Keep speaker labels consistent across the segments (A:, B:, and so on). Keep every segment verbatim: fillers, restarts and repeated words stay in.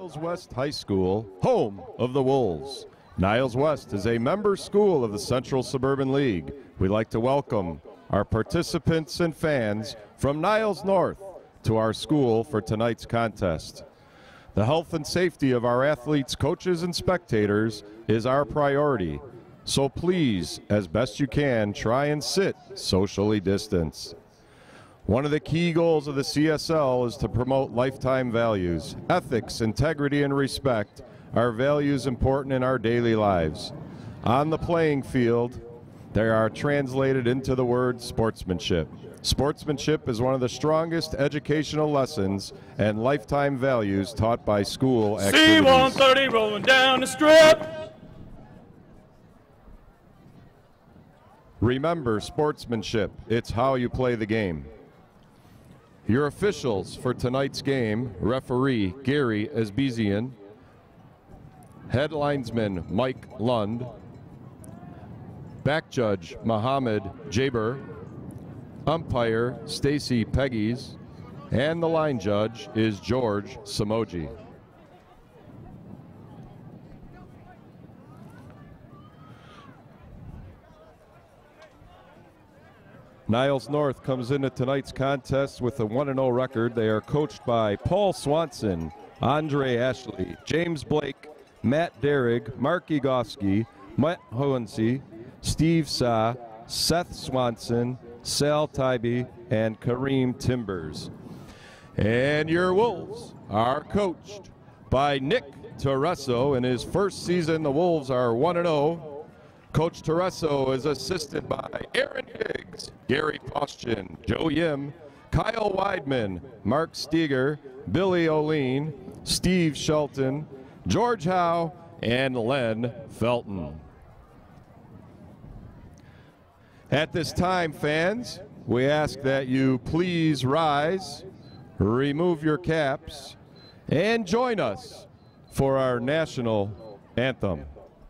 A: Niles West High School, home of the Wolves. Niles West is a member school of the Central Suburban League. We'd like to welcome our participants and fans from Niles North to our school for tonight's contest. The health and safety of our athletes, coaches, and spectators is our priority. So please, as best you can, try and sit socially distanced. One of the key goals of the C S L is to promote lifetime values. Ethics, integrity, and respect are values important in our daily lives. On the playing field, they are translated into the word sportsmanship. Sportsmanship is one of the strongest educational lessons and lifetime values taught by school activities.
B: C one thirty rolling down the strip.
A: Remember sportsmanship. It's how you play the game. Your officials for tonight's game: referee Gary Esbezian, head linesman Mike Lund, back judge Mohammed Jaber, umpire Stacy Peggies, and the line judge is George Samoji. Niles North comes into tonight's contest with a one and oh record. They are coached by Paul Swanson, Andre Ashley, James Blake, Matt Derrig, Mark Egofsky, Matt Hohensee, Steve Sa, Seth Swanson, Sal Tybee, and Kareem Timbers. And your Wolves are coached by Nick Torreso. In his first season, the Wolves are one and oh. Coach Torreso is assisted by Aaron Higgs, Gary Postchin, Joe Yim, Kyle Weidman, Mark Steger, Billy Oleen, Steve Shelton, George Howe, and Len Felton. At this time, fans, we ask that you please rise, remove your caps, and join us for our national anthem.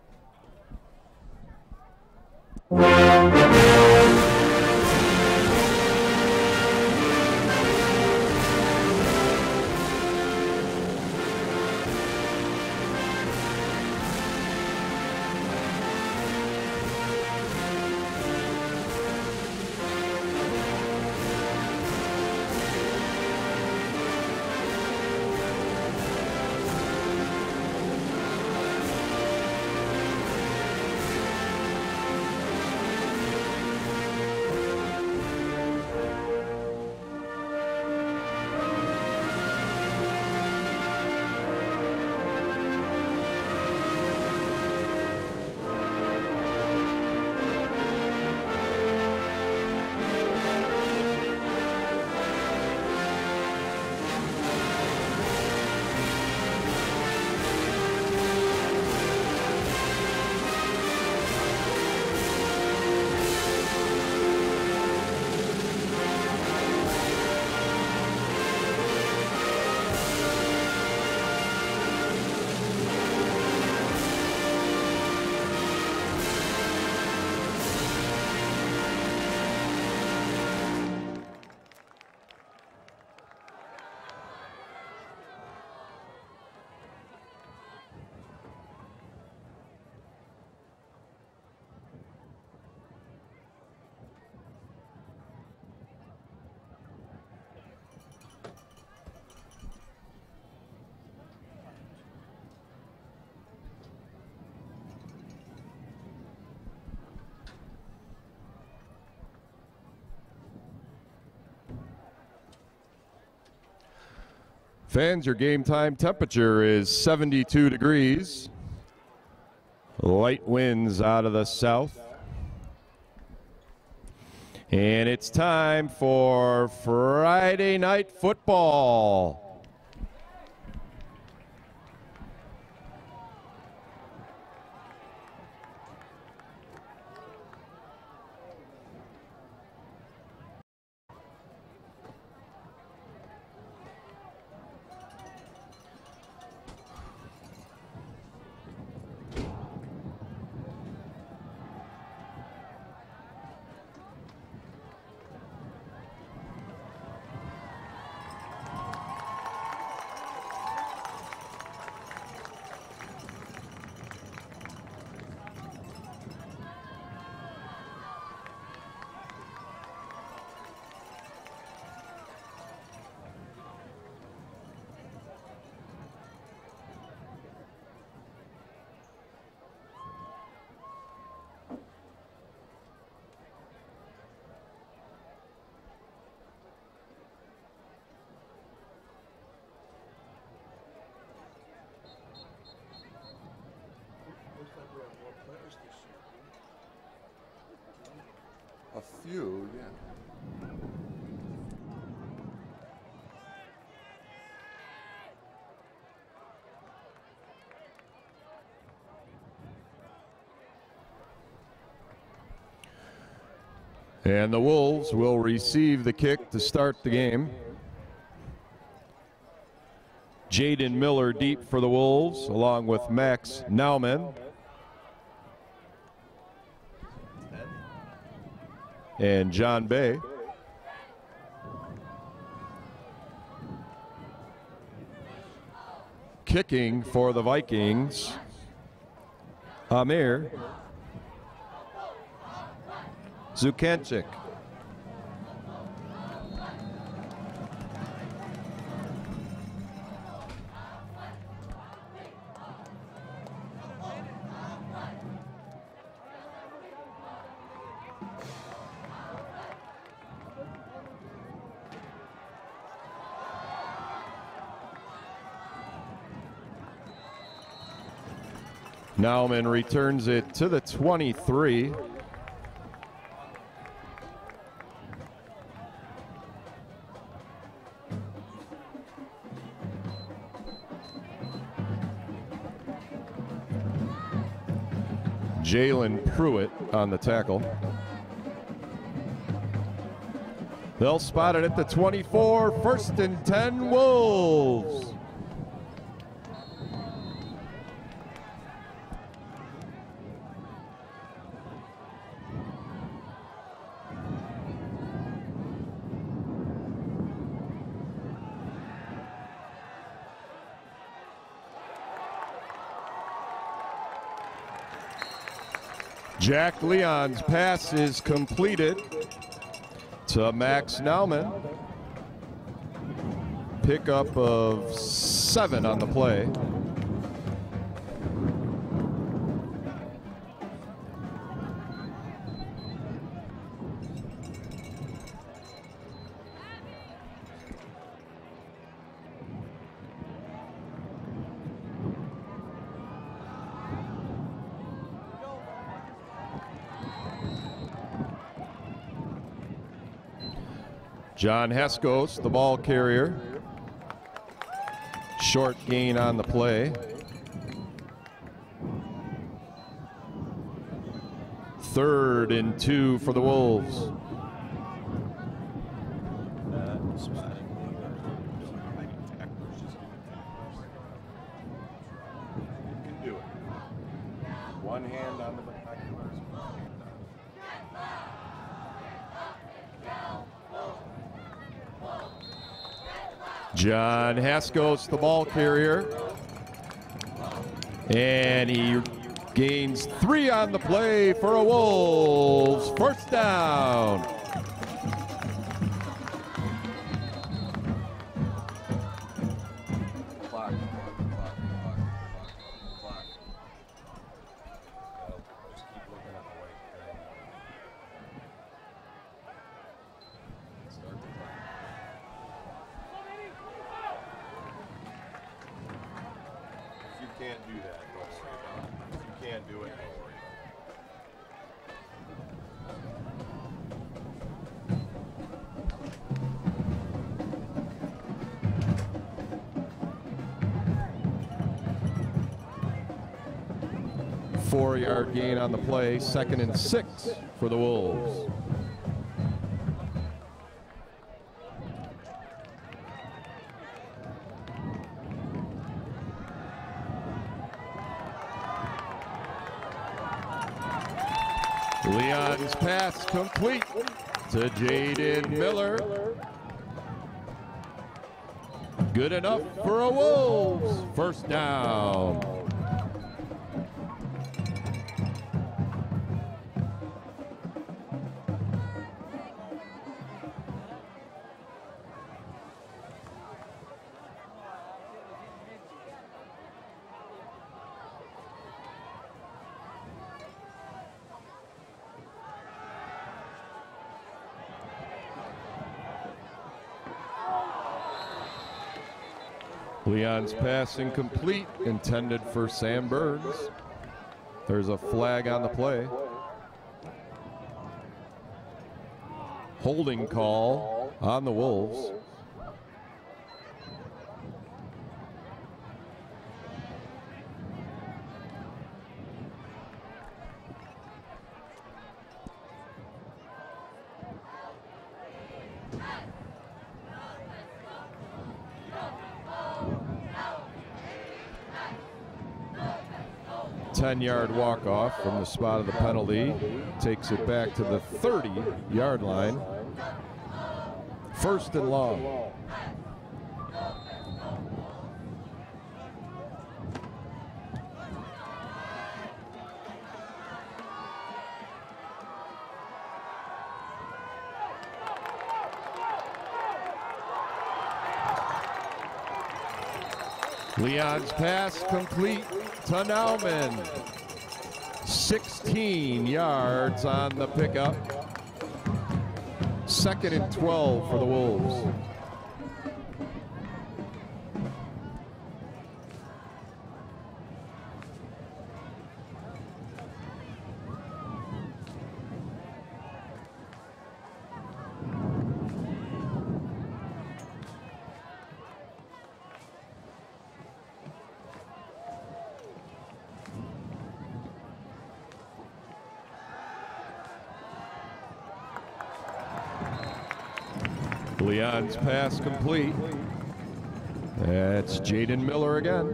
A: Fans, your game time temperature is seventy-two degrees. Light winds out of the south. And it's time for Friday night football. A few, yeah. And the Wolves will receive the kick to start the game. Jaden Miller deep for the Wolves, along with Max Nauman. And John Bay. Kicking for the Vikings, Amir Zukanchik. Nauman returns it to the twenty-three. Jalen Pruitt on the tackle. They'll spot it at the twenty-four, first and ten, Wolves. Jack Leon's pass is completed to Max Nauman. Pickup of seven on the play. John Heskos, the ball carrier. Short gain on the play. Third and two for the Wolves. You can do it. One hand on the binoculars. John Heskos, the ball carrier, and he gains three on the play for a Wolves first down. Clock, clock, clock, clock, clock. Just keep looking at the white. Start the clock. If you can't do that, don't worry about it. If you can't do it, don't worry about it. Four-yard gain on the play, second and six for the Wolves. Leon's pass complete to Jaden Miller. Good enough for a Wolves first down. Leon's pass incomplete, intended for Sam Burns. There's a flag on the play. Holding call on the Wolves. ten-yard walk-off from the spot of the penalty. Takes it back to the thirty-yard line. First and long. Leon's pass complete to Nauman. sixteen yards on the pickup. Second and twelve for the Wolves. Leon's pass complete. That's Jaden Miller again.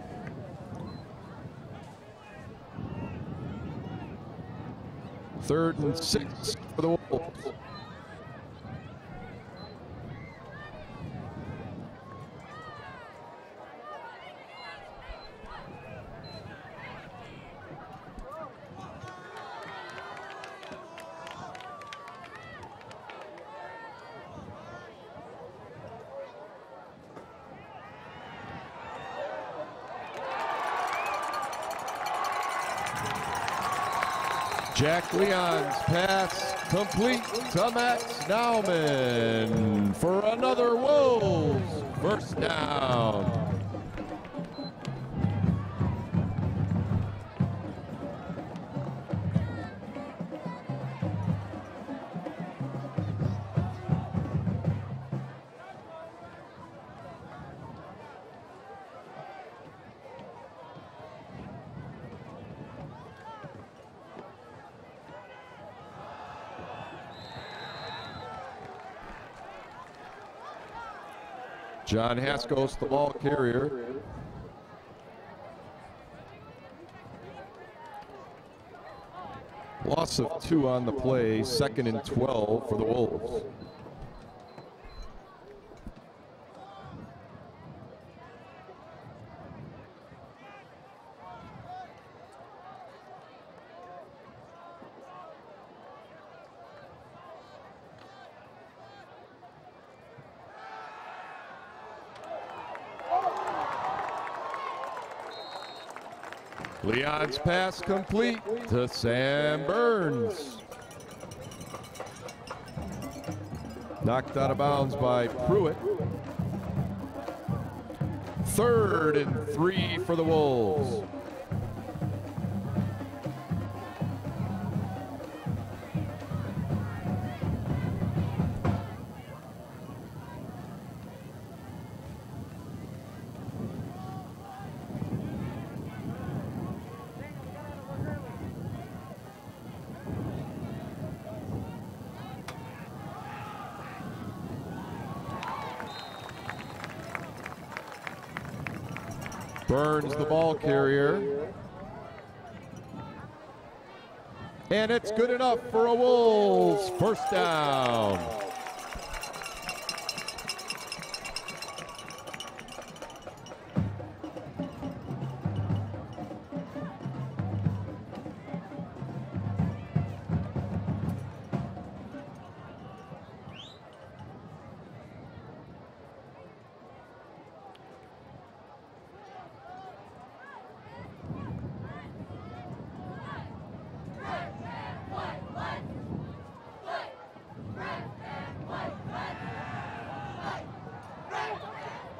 A: Third and six for the Wolves. Jack Leon's pass complete to Max Nauman for another Wolves first down. John Haskos, the ball carrier. Loss of two on the play, second and twelve for the Wolves. Leon's pass complete to Sam Burns. Knocked out of bounds by Pruitt. Third and three for the Wolves. Burns, the ball carrier. And it's good enough for a Wolves first down.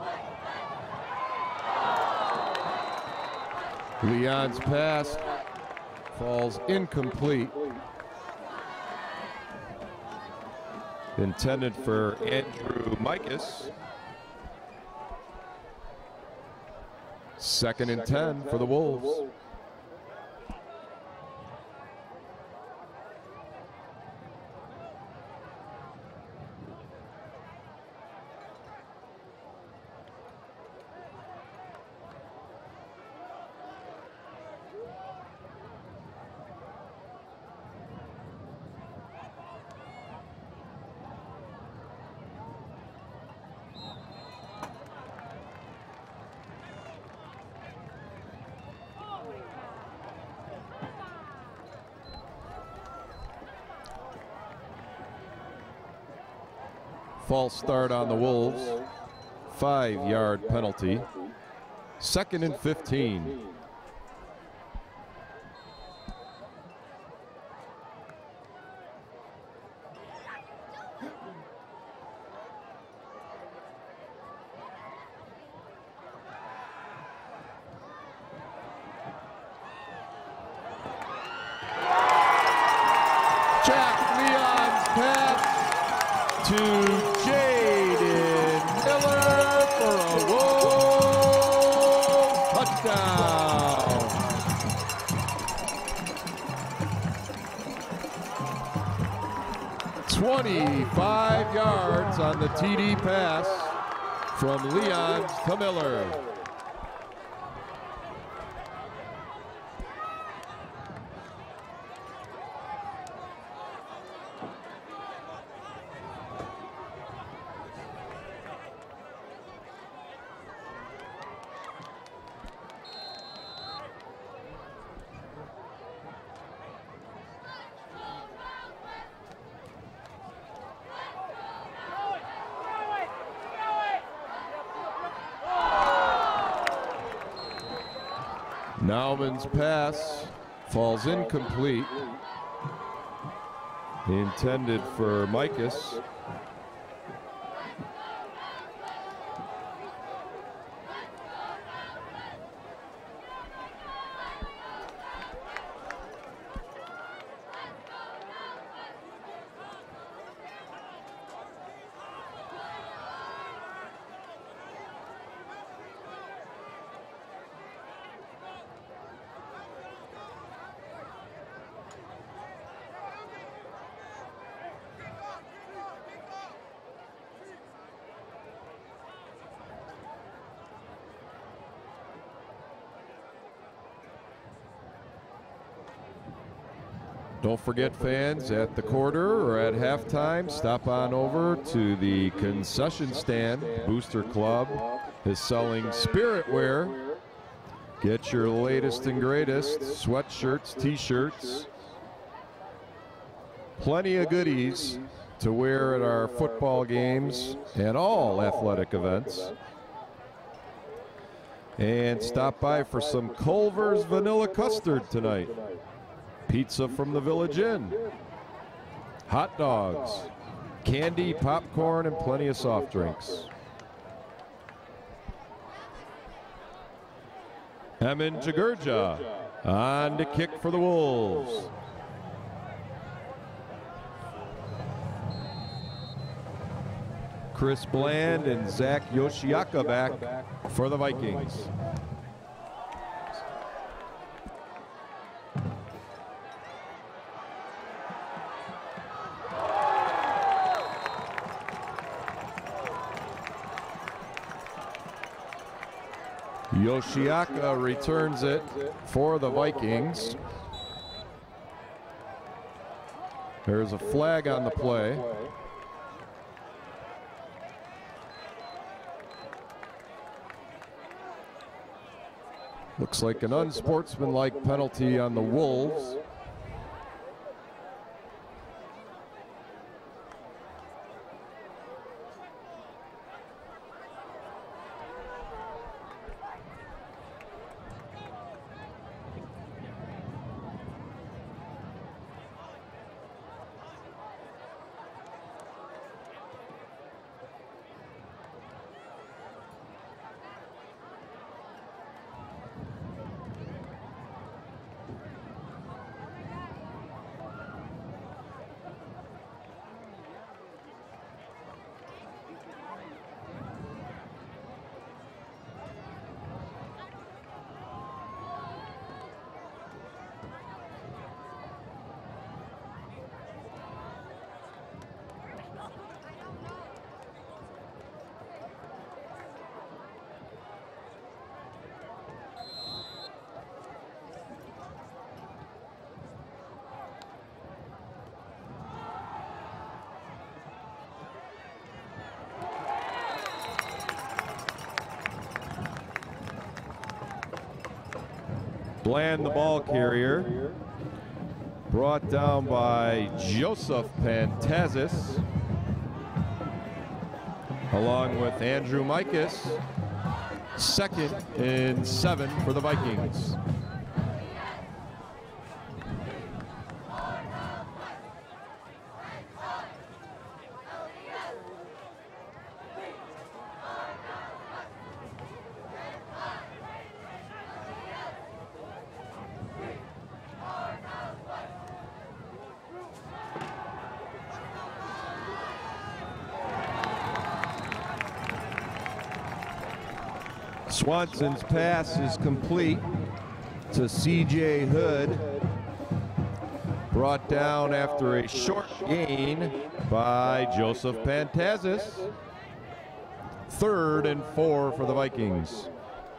A: Leon's pass falls incomplete. Intended for Andrew Mikas. Second and ten for the Wolves. False start on the Wolves. Five-yard penalty. Second and fifteen. Jack Leon's pass to Jaden Miller for a Wolves touchdown. twenty-five yards on the T D pass from Leon to Miller. Nauman's pass falls incomplete. Intended for Mikas. Don't forget, fans, at the quarter or at halftime, stop on over to the concession stand. Booster Club is selling spirit wear. Get your latest and greatest sweatshirts, t-shirts. Plenty of goodies to wear at our football games and all athletic events. And stop by for some Culver's vanilla custard tonight. Pizza from the Village Inn, hot dogs, candy, popcorn, and plenty of soft drinks. Emin Jagurja on to kick for the Wolves. Chris Bland and Zach Yoshiaka back for the Vikings. Yoshiaka returns it for the Vikings. There's a flag on the play. Looks like an unsportsmanlike penalty on the Wolves. Bland, the ball carrier. Brought down by Joseph Pantazis, along with Andrew Mikas. Second and seven for the Vikings. Swanson's pass is complete to C J Hood. Brought down after a short gain by Joseph Pantazis. Third and four for the Vikings.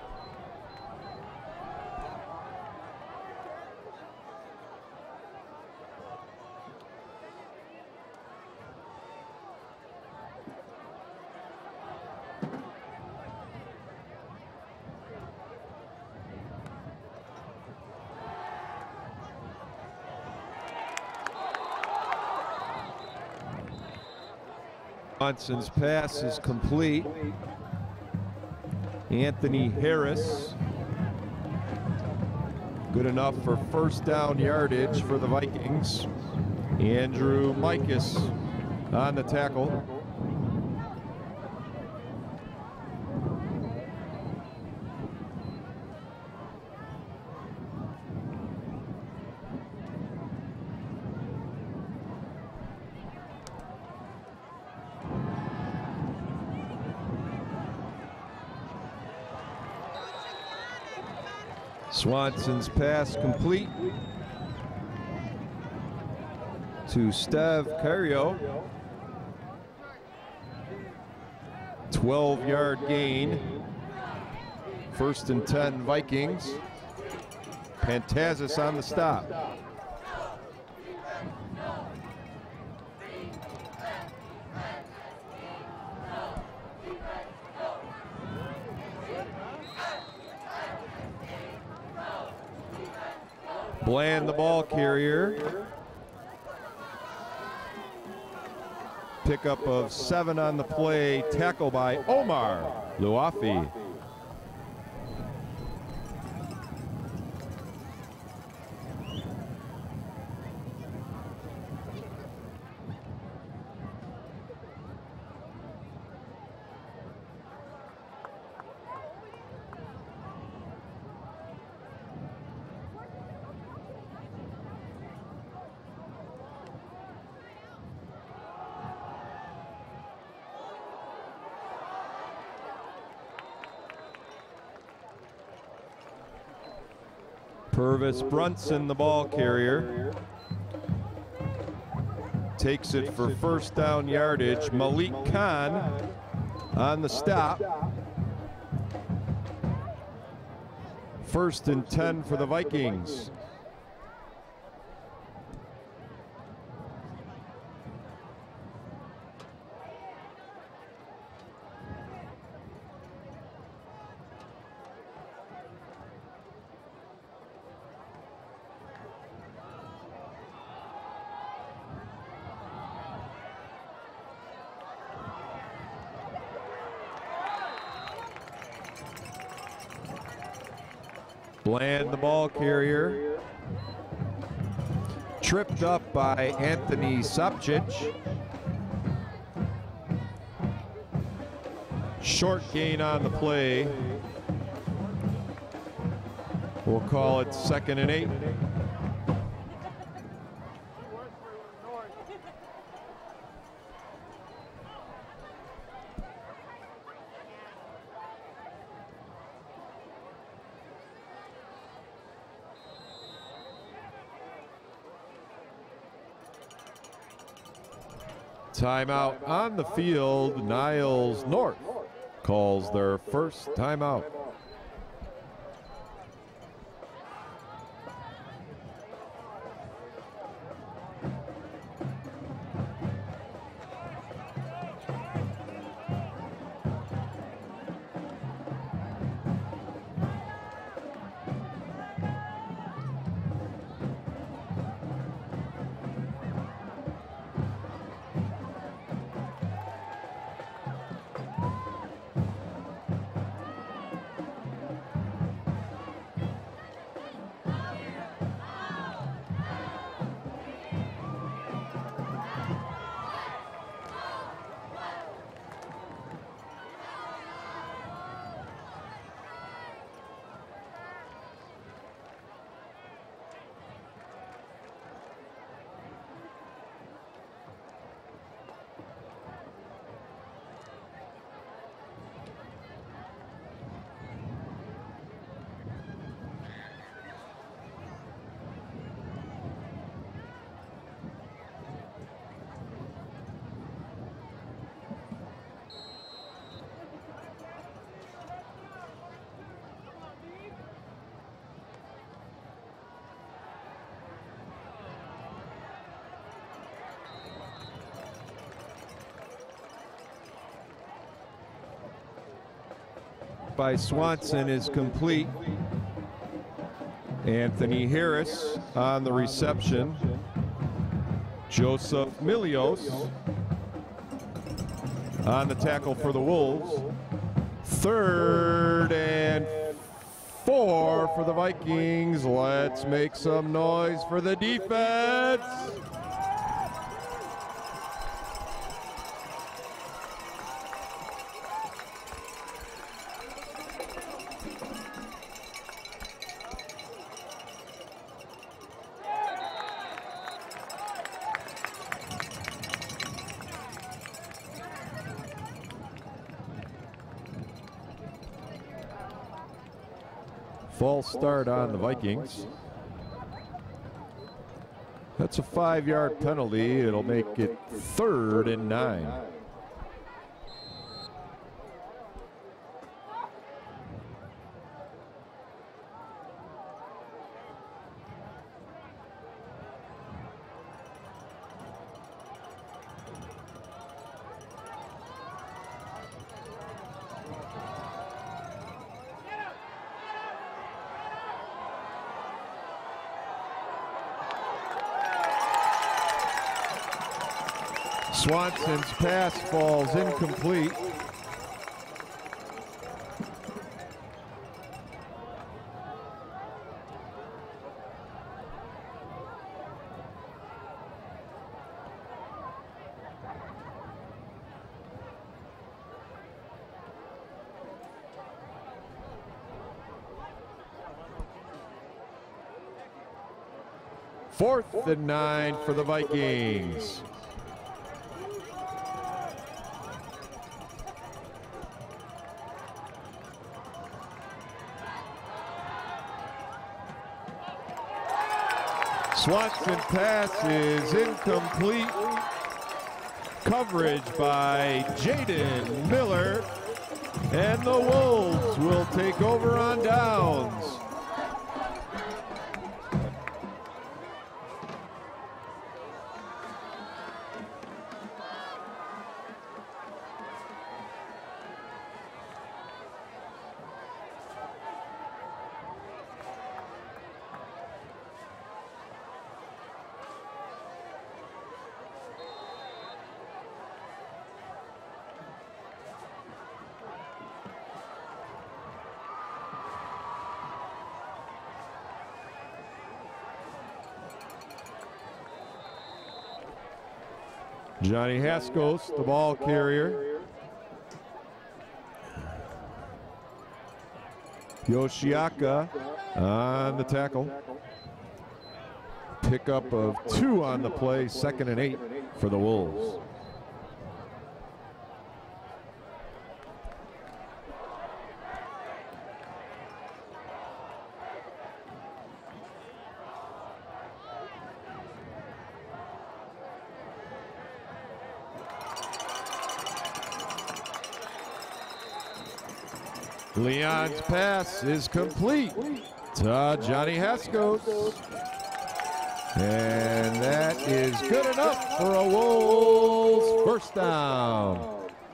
A: Johnson's pass is complete. Anthony Harris. Good enough for first down yardage for the Vikings. Andrew Mikas on the tackle. Swanson's pass complete to Steve Cario. twelve yard gain. First and ten Vikings. Pantazis on the stop. Bland, the ball carrier. Pickup of seven on the play. Tackle by Omar Luafi. Purvis Brunson, the ball carrier. Takes it for first down yardage. Malik Khan on the stop. First and ten for the Vikings. Bland, the ball carrier. Tripped up by Anthony Sapcic. Short gain on the play. We'll call it second and eight. Timeout on the field. Niles North calls their first timeout. by Swanson is complete. Anthony Harris on the reception. Joseph Milios on the tackle for the Wolves. Third and four for the Vikings. Let's make some noise for the defense. False start on the Vikings. That's a five-yard penalty. It'll make it third and nine. Swanson's pass falls incomplete. Fourth and nine for the Vikings. Swanson pass is incomplete. Coverage by Jaden Miller. And the Wolves will take over on downs. Johnny Haskos, the ball carrier. Yoshiaka on the tackle. Pickup of two on the play, second and eight for the Wolves. Leon's pass is complete to Johnny Haskos. And that is good enough for a Wolves first down.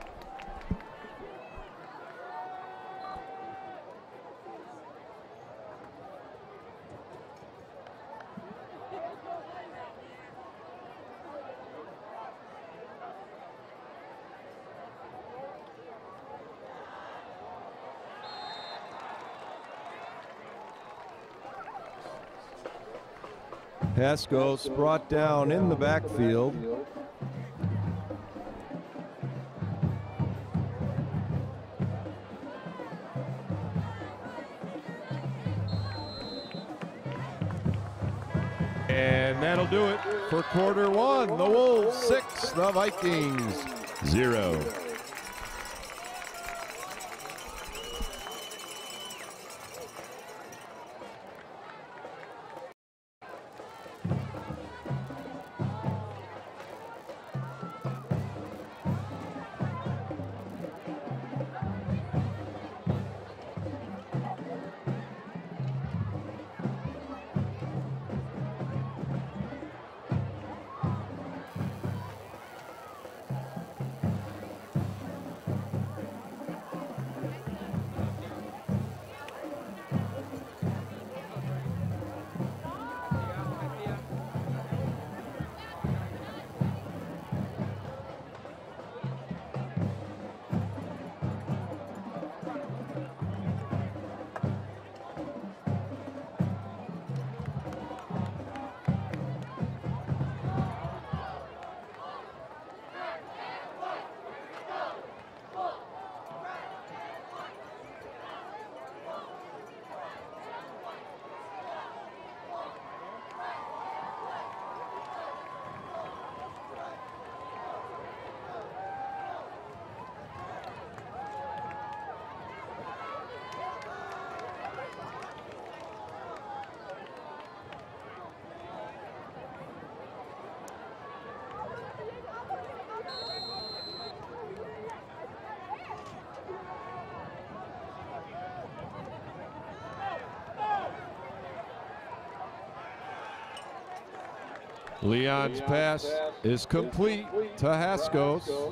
A: Haskos brought down in the backfield. And that'll do it for quarter one. The Wolves six, the Vikings zero. Leon's pass is complete to Haskos.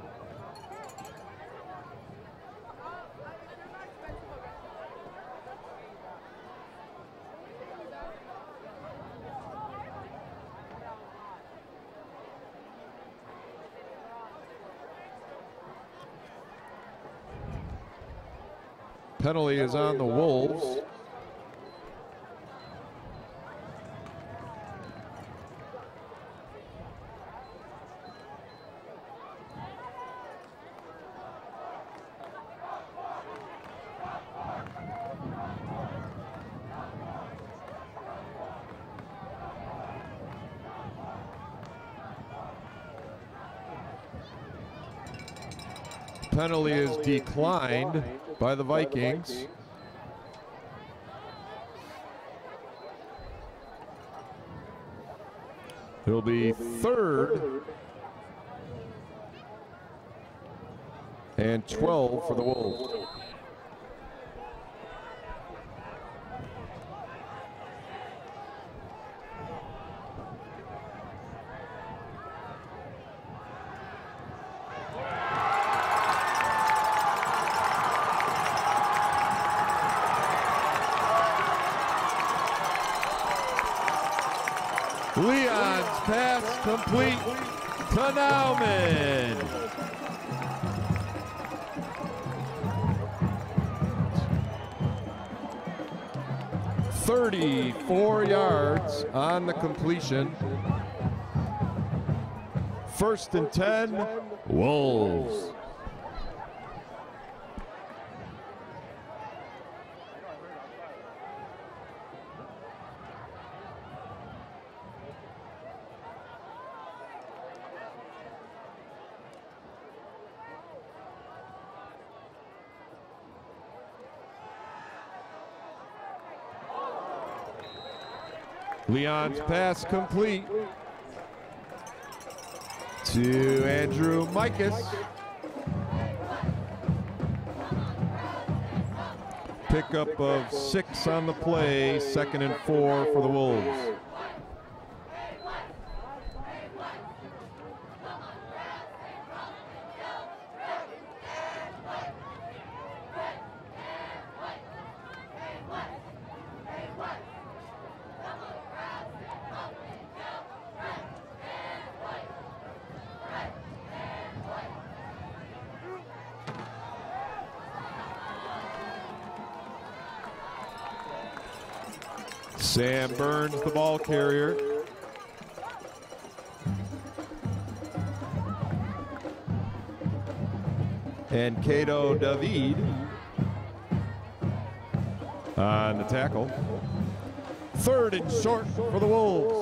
A: Penalty is on the Wolves. Penalty is declined by the Vikings. It'll be third and twelve for the Wolves. Leon's pass complete to Nauman. thirty-four yards on the completion. First and ten, Wolves. Leon's pass complete to Andrew Mikas. Pickup of six on the play, second and four for the Wolves. Sam Burns, the ball carrier. And Cato David on the tackle. Third and short for the Wolves.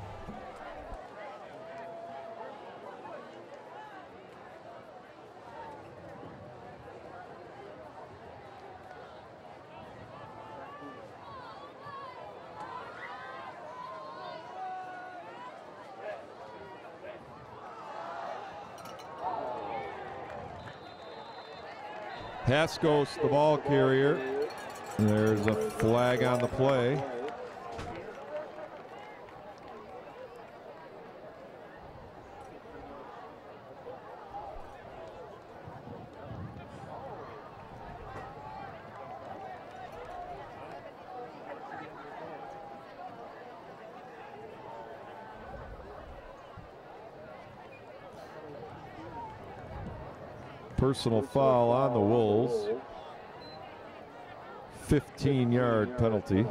A: Haskos, the ball carrier. There's a flag on the play. Personal foul on the Wolves. fifteen yard penalty.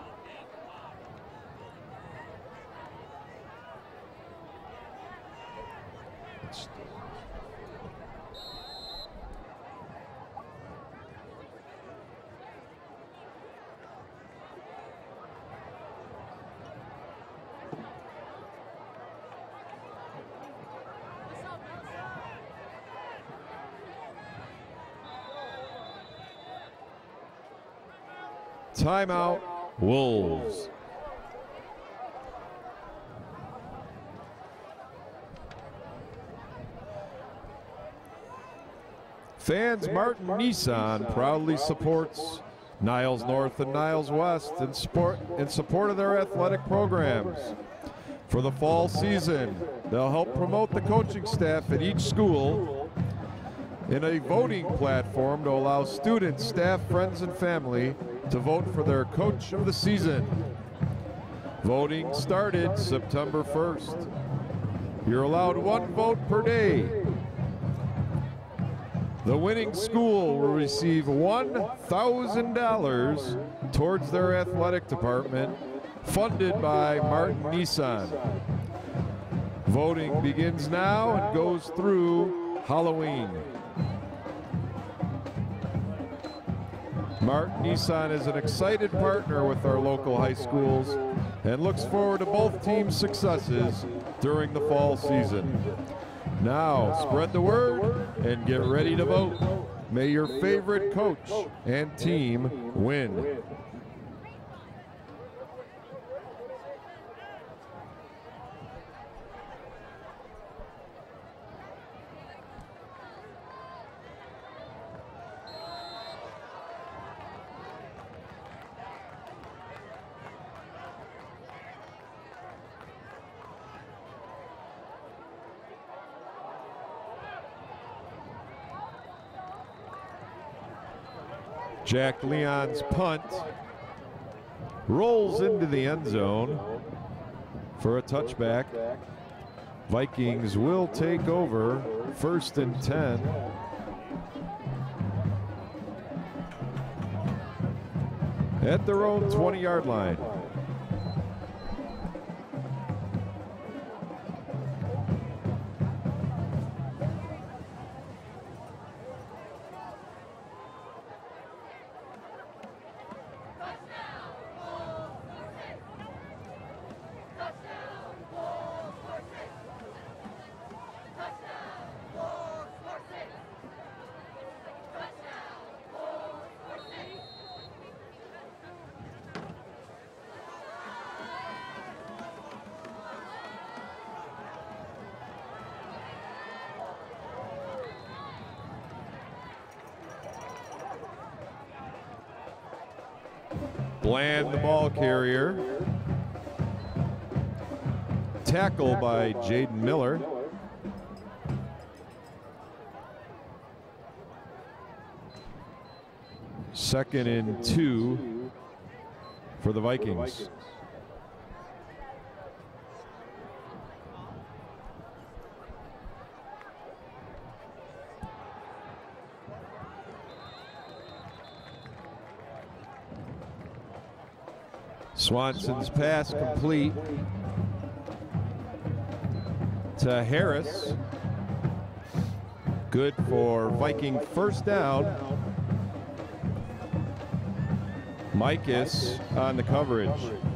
A: Timeout, Wolves. Fans, Martin Nissan proudly supports Niles North and Niles West in support, in support of their athletic programs. For the fall season, they'll help promote the coaching staff at each school in a voting platform to allow students, staff, friends, and family to vote for their coach of the season. Voting started September first. You're allowed one vote per day. The winning school will receive one thousand dollars towards their athletic department, funded by Martin Nissan. Voting begins now and goes through Halloween. Martin Nissan is an excited partner with our local high schools and looks forward to both teams' successes during the fall season. Now, spread the word and get ready to vote. May your favorite coach and team win. Jack Leon's punt rolls into the end zone for a touchback. Vikings will take over first and ten. At their own twenty-yard line. Bland, the ball carrier. Tackle by Jaden Miller. Second and two for the Vikings. Swanson's pass complete to Harris. Good for Viking first down. Mikas on the coverage.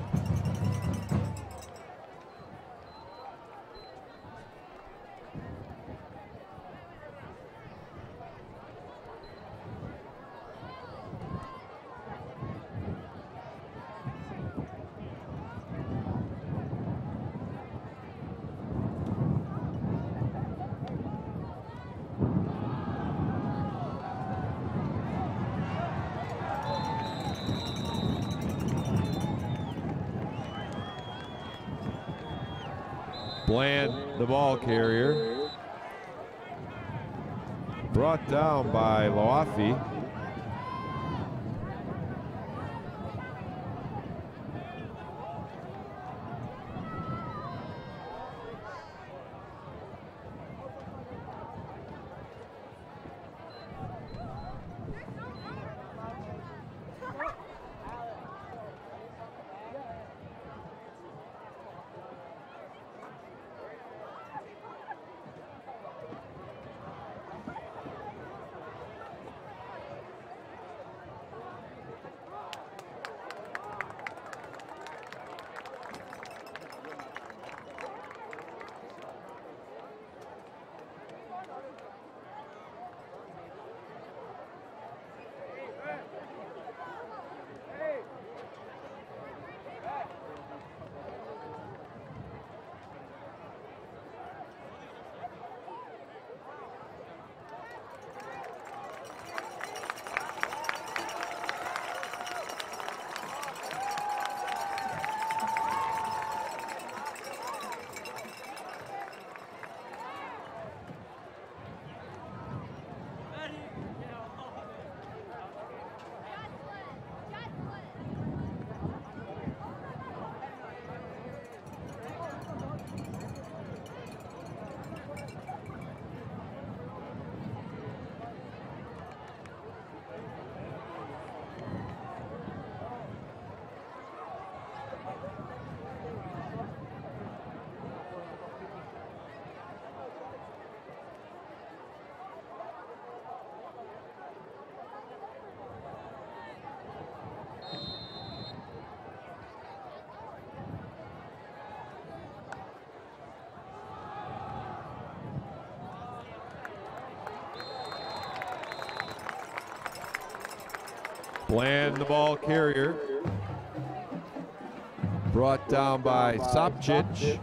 A: Bland, the ball carrier. Brought down by Loafi. Bland, the ball carrier. Brought down by Sopcich.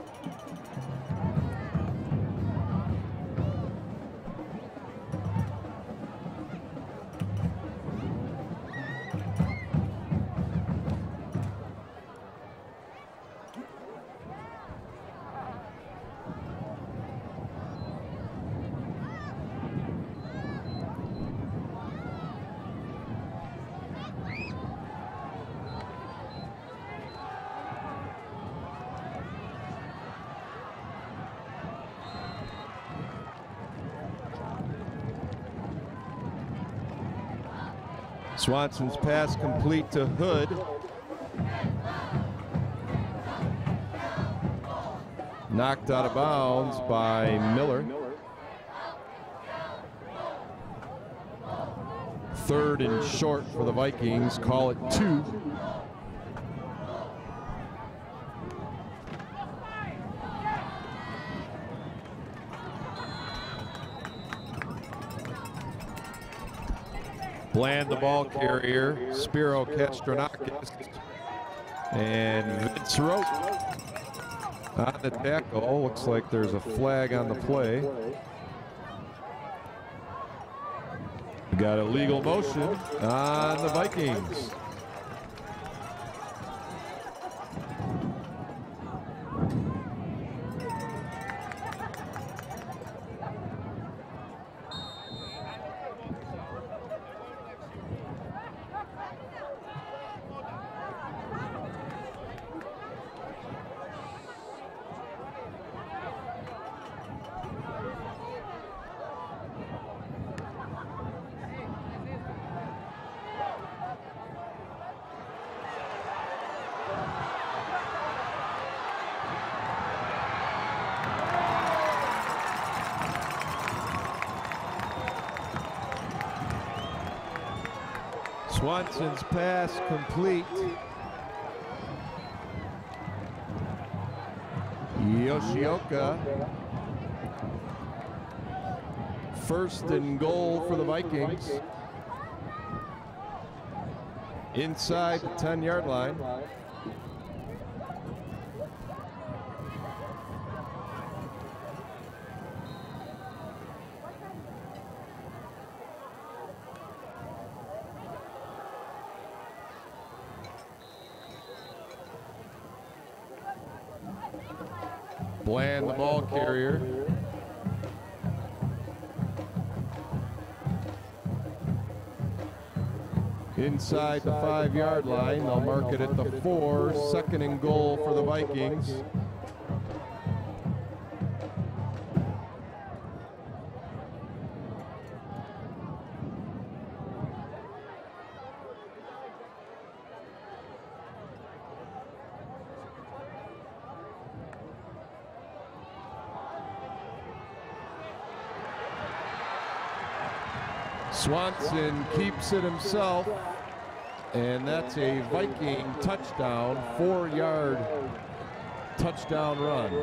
A: Swanson's pass complete to Hood. Knocked out of bounds by Miller. Third and short for the Vikings. Call it two. Bland, the ball carrier. Spiro Kastronakis. And Vince Rote on the tackle. Looks like there's a flag on the play. We got a legal motion on the Vikings. Swanson's pass complete. Yoshioka. First and goal for the Vikings. Inside the ten-yard line. Bland, the ball carrier. Inside the five-yard line, they'll mark it at the four. Second and goal for the Vikings. Swanson keeps it himself, and that's a Viking touchdown, four-yard touchdown run.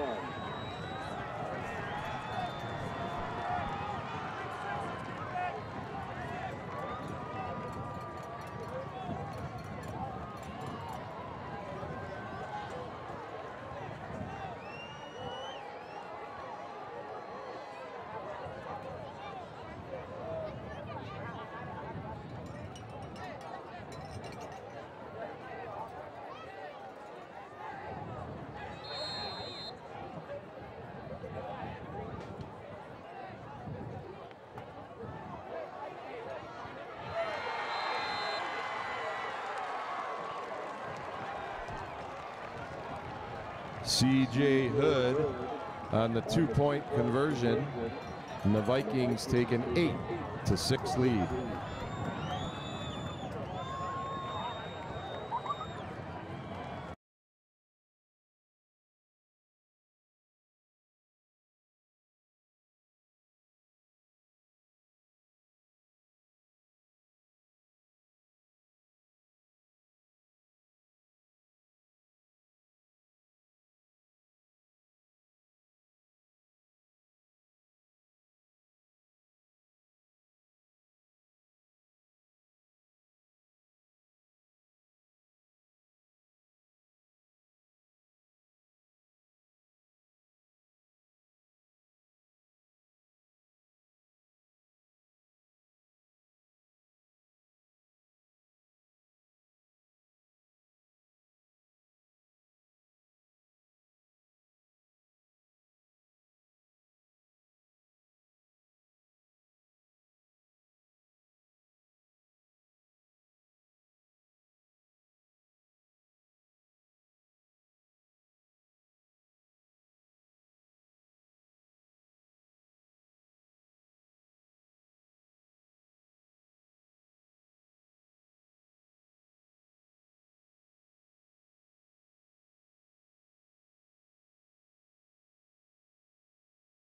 A: C J Hood on the two-point conversion, and the Vikings take an eight to six lead.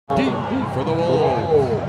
A: Deep for the Wolves.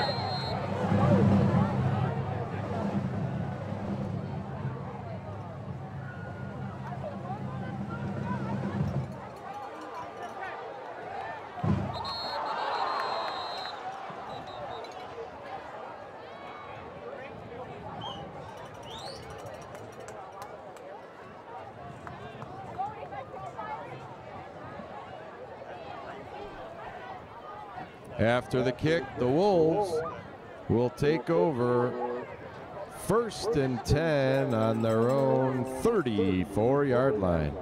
A: After the kick, the Wolves will take over first and ten on their own thirty-four yard line.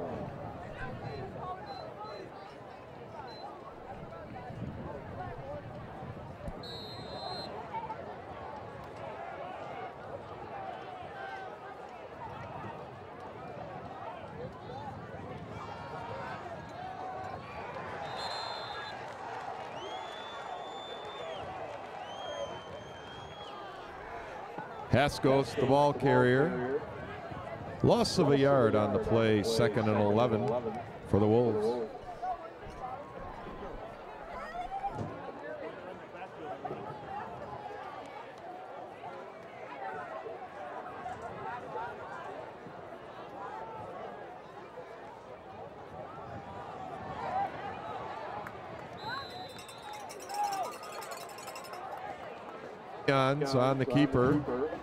A: Haskos, the ball carrier. Loss of a yard on the play, second and eleven for the Wolves. On the keeper.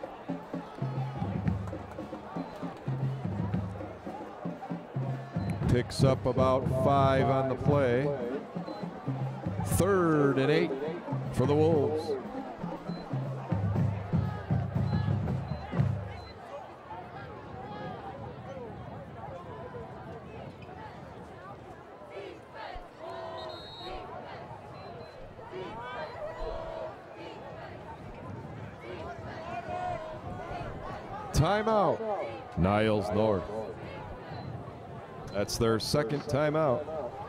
A: Picks up about five on the play. Third and eight for the Wolves. Timeout, Niles North. That's their second timeout.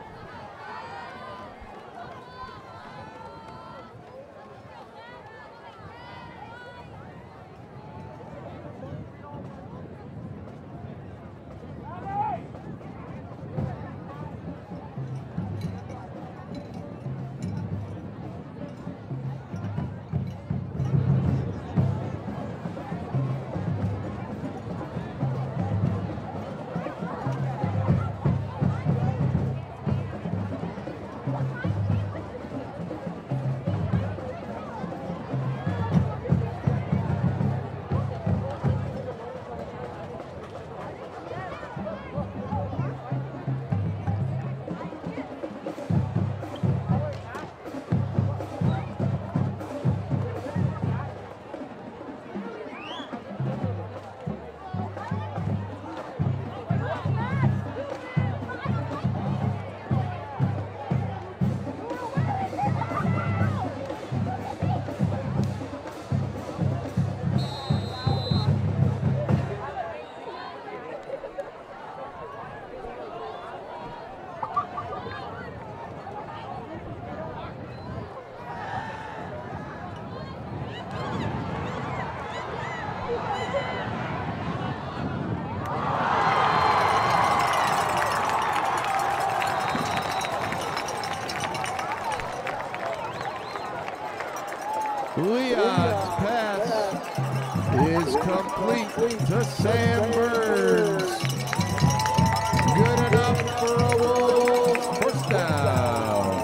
A: Leon's pass is complete to Sam Burns. Good enough for a Wolves first down.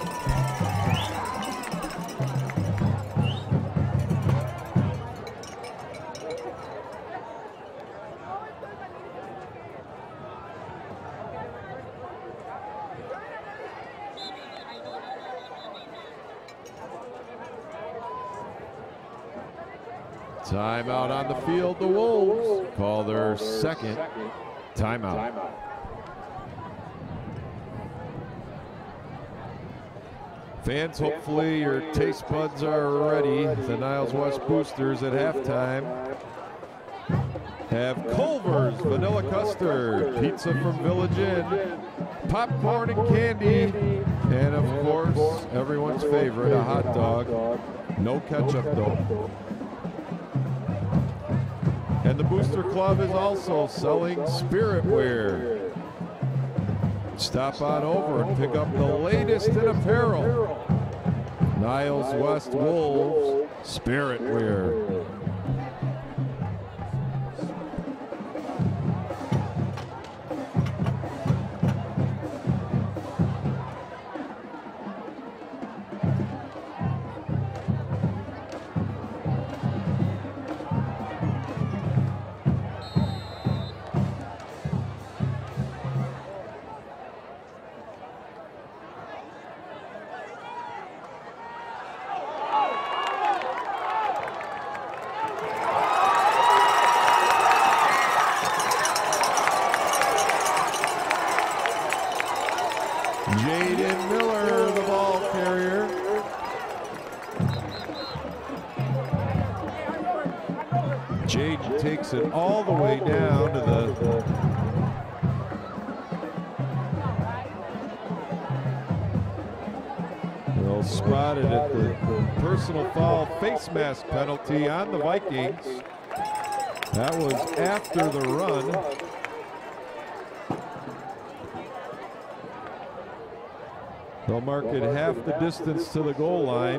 A: Timeout on the field. The Wolves call their second timeout. Fans, hopefully your taste buds are ready. The Niles West Boosters at halftime have Culver's Vanilla Custard, pizza from Village Inn, popcorn and candy, and of course, everyone's favorite, a hot dog. No ketchup though. And the Booster Club is also selling spirit wear. Stop on over and pick up the latest in apparel Niles West Wolves, Spirit Weir. Jaden Miller, the ball carrier. Jaden takes it all the way down to the well spotted at the personal foul face mask penalty on the Vikings. That was after the run. They'll mark it half the distance to the goal line.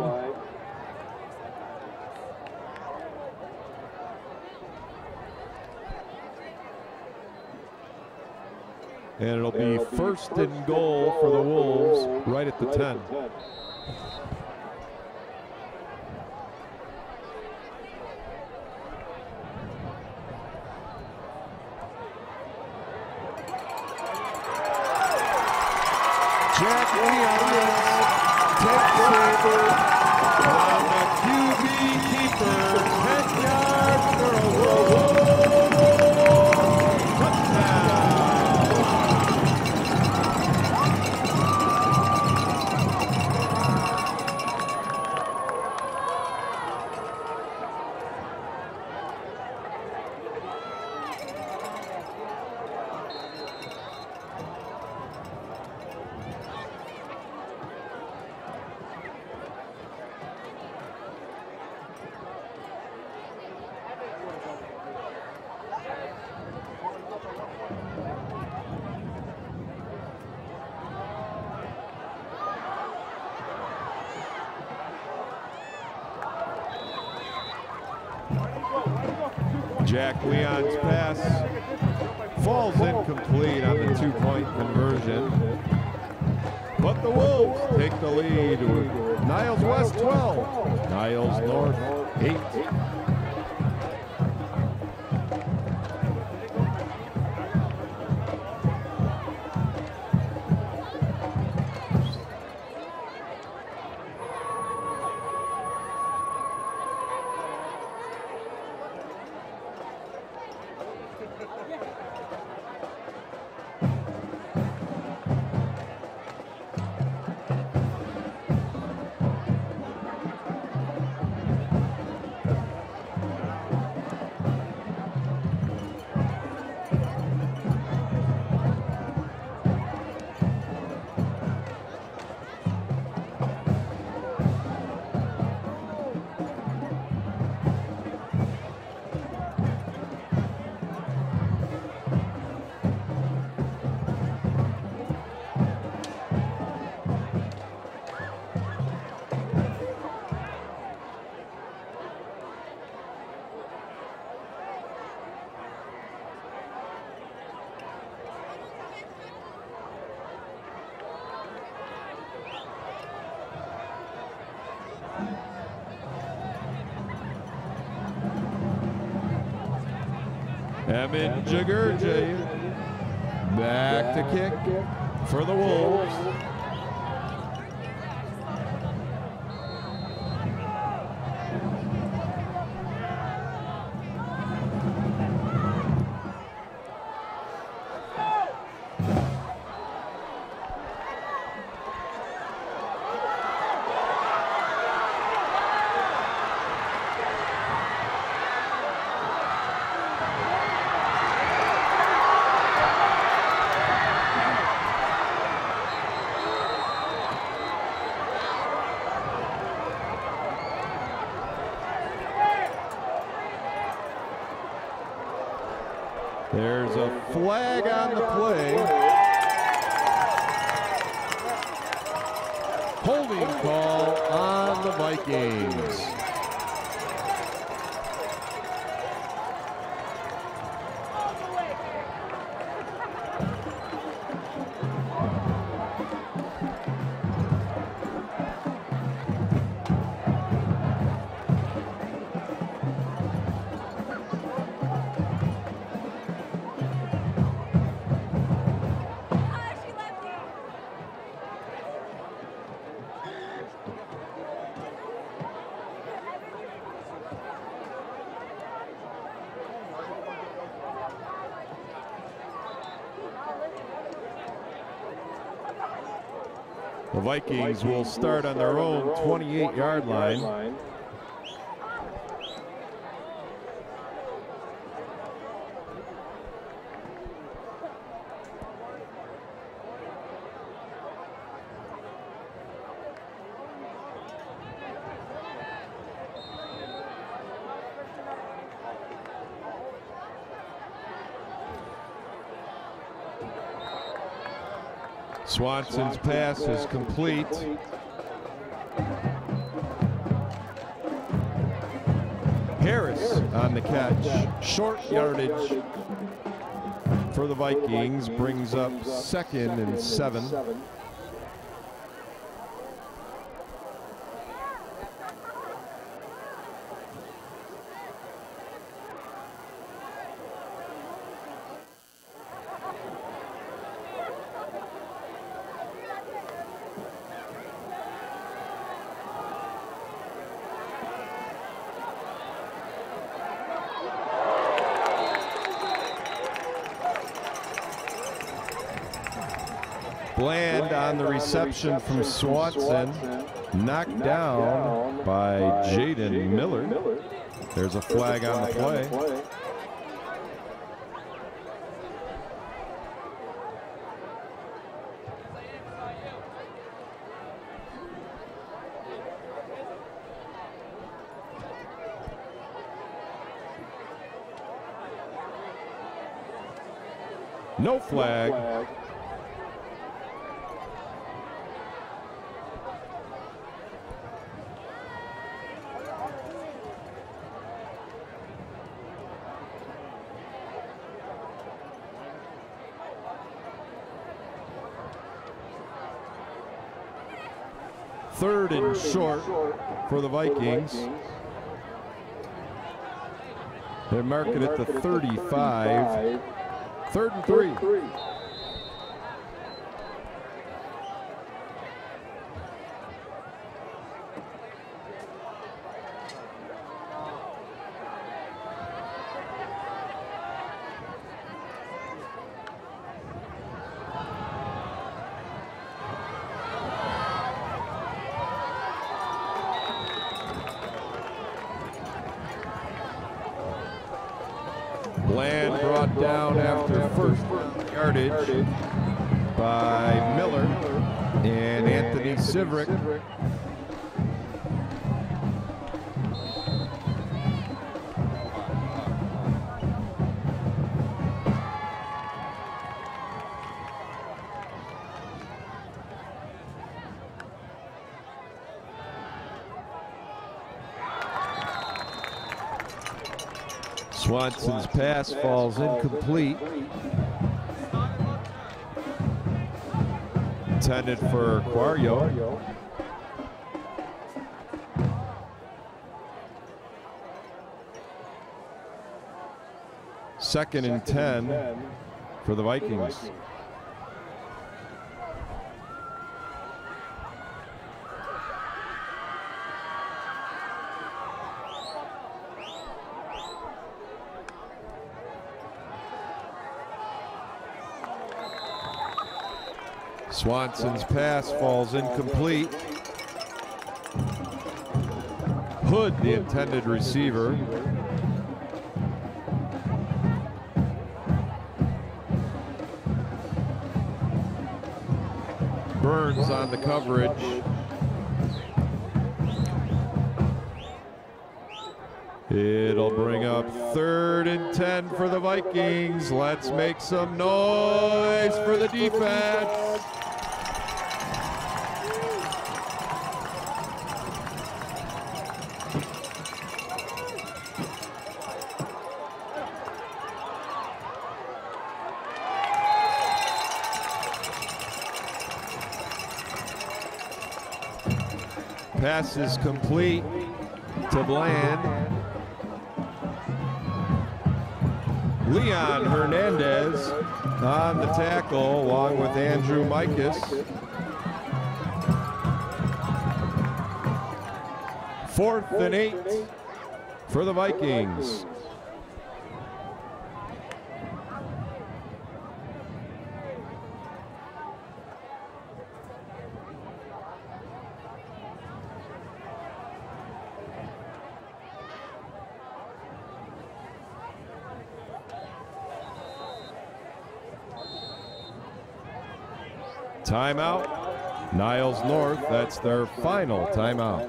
A: And it'll be first and goal for the Wolves right at the ten. Jack Leon takes it on the Q B keeper, ten yards for a Wolves touchdown. Jack Leon's pass falls incomplete on the two-point conversion. But the Wolves take the lead with Niles West twelve, Niles North eight. Emin Jagurje back to kick for the Wolves. There's a flag on the play. Holding call on the Vikings. The Vikings will start on their own twenty-eight yard line. Swanson's pass is complete. Harris on the catch. Short yardage for the Vikings, brings up second and seven. Bland on the reception from Swanson, knocked down by Jaden Miller. There's a flag on the play. No flag. Third and short for the Vikings. They mark it at the thirty-five. Third and three. Bland brought down after first yardage by Miller and Anthony Siverick. Swanson's pass falls incomplete. Intended for Quario. Second and ten for the Vikings. Swanson's pass falls incomplete. Hood, the intended receiver. Burns on the coverage. It'll bring up third and ten for the Vikings. Let's make some noise for the defense. pass is complete to Bland. Leon Hernandez on the tackle, along with Andrew Mikas. Fourth and eight for the Vikings. Timeout, Niles North. That's their final timeout.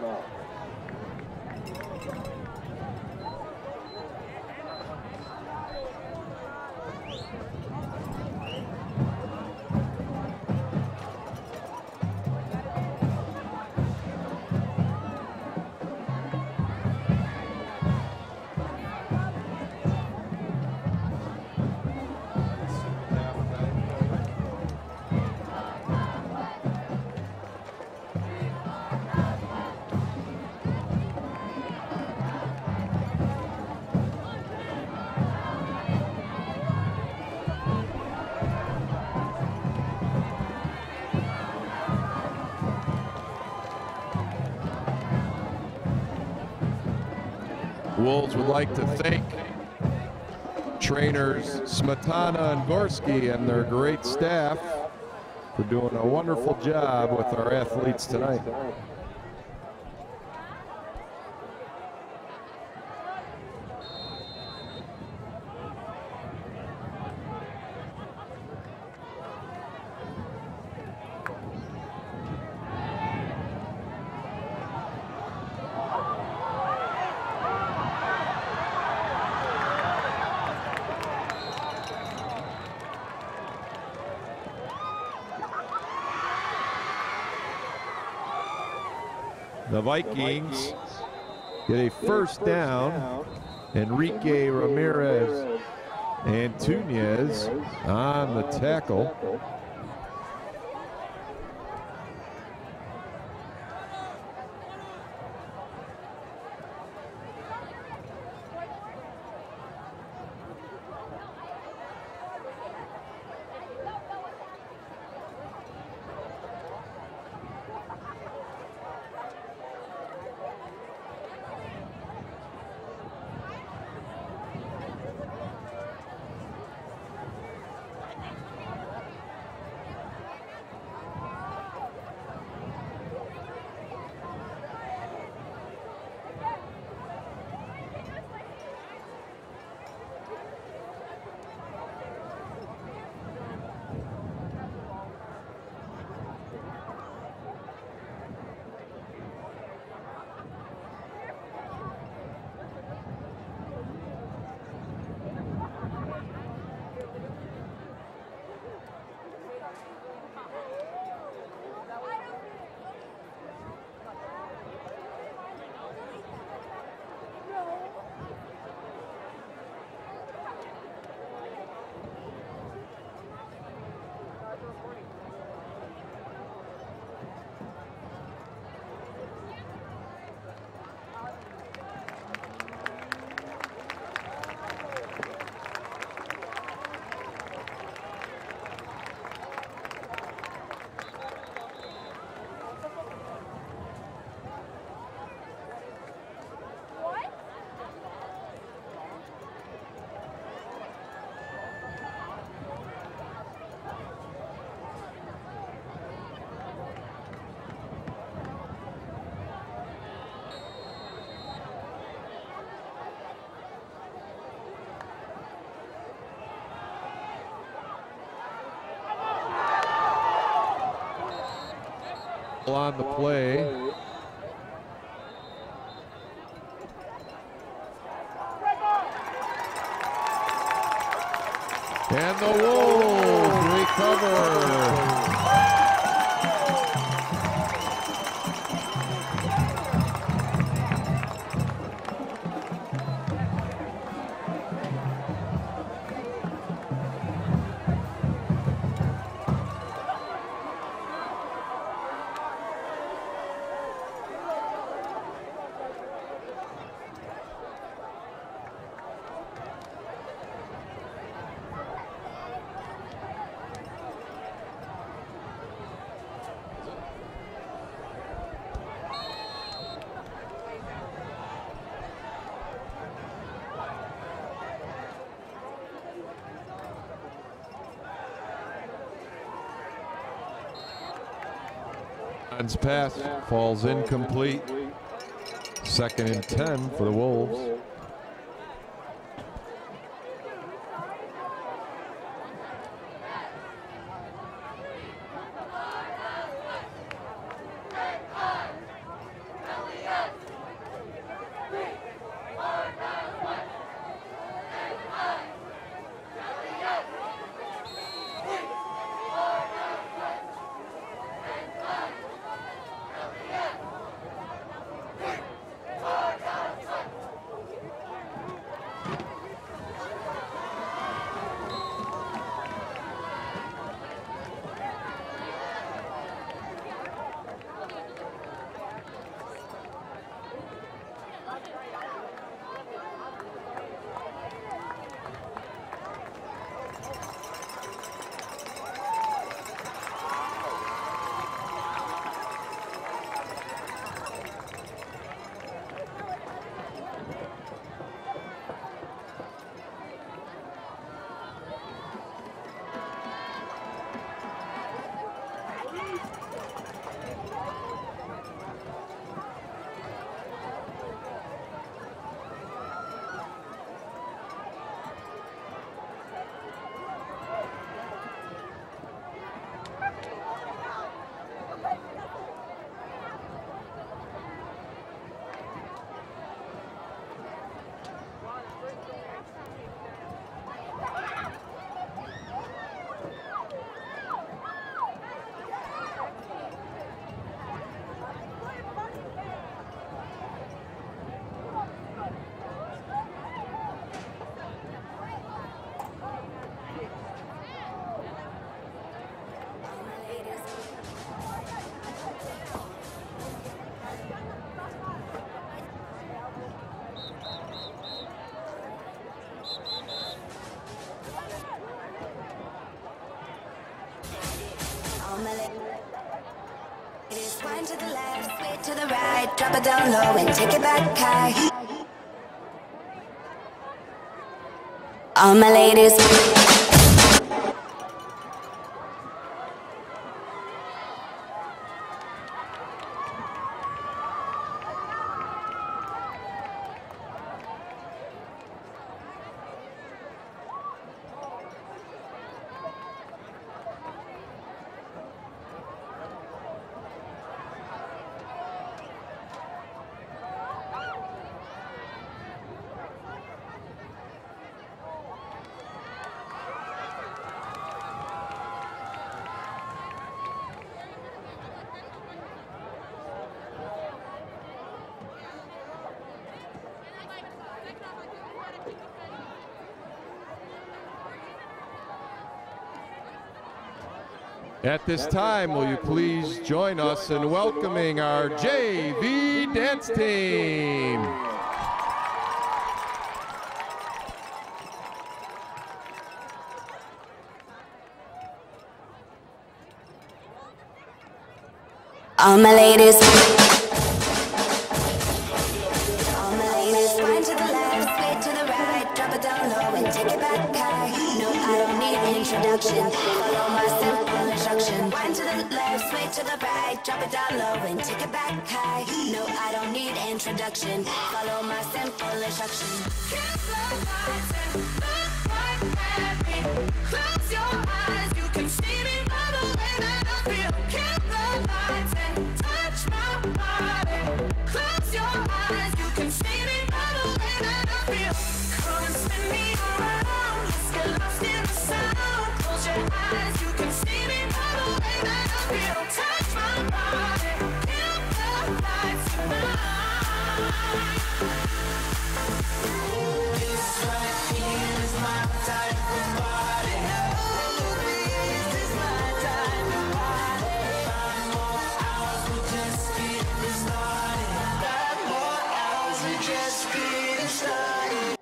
A: Wolves would like to thank trainers Smetana and Gorski and their great staff for doing a wonderful job with our athletes tonight. The Vikings get a first down. Enrique Ramirez Antunez on the tackle. On the play. And the Wolves recover. John's pass falls incomplete. Second and ten for the Wolves.
C: To the left, sway to the right, drop it down low and take it back high. All my ladies.
A: At this time, will you please join us in welcoming our J V dance team.
C: All my ladies. All my ladies. Wind to the left, sway to the right, drop it down low and take it back high. No, I don't need introduction. Follow my simple instruction. Wind to the left, sway to the right, drop it down low and take it back high. No, I don't need introduction. Follow my simple instruction. Kiss the lights and look right at me. Close your eyes, you can see me by the way that I feel. Kiss the lights and touch my body. Close your eyes, you can see me by the way that I feel. Come and spin me around, let's get lost in the sound. Close your eyes, you can see me by the way that I feel. Touch my body, kill the lights tonight. This right here is my type of body. This is my type of body. Five more hours, we just getting started. Five more hours, we just getting started.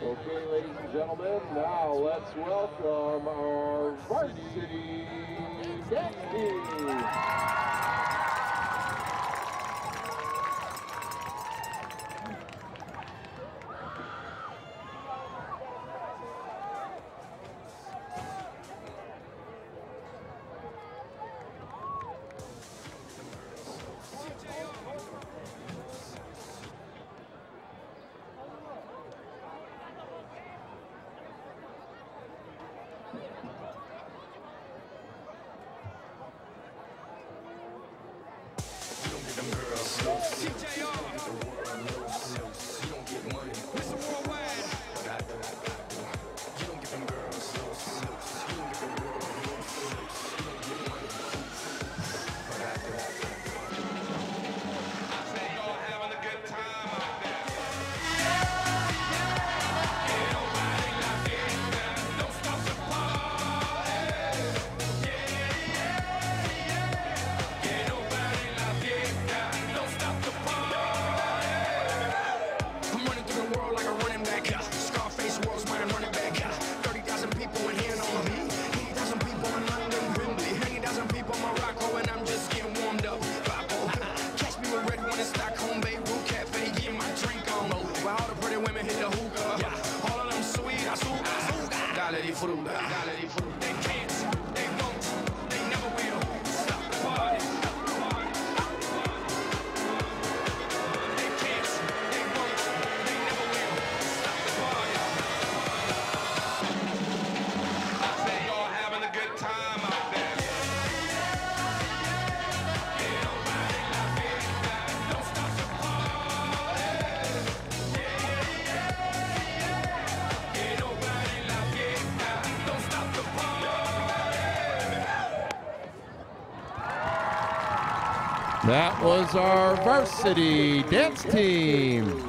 D: Okay, ladies and gentlemen, now let's welcome our varsity dance team.
A: That was our varsity dance team.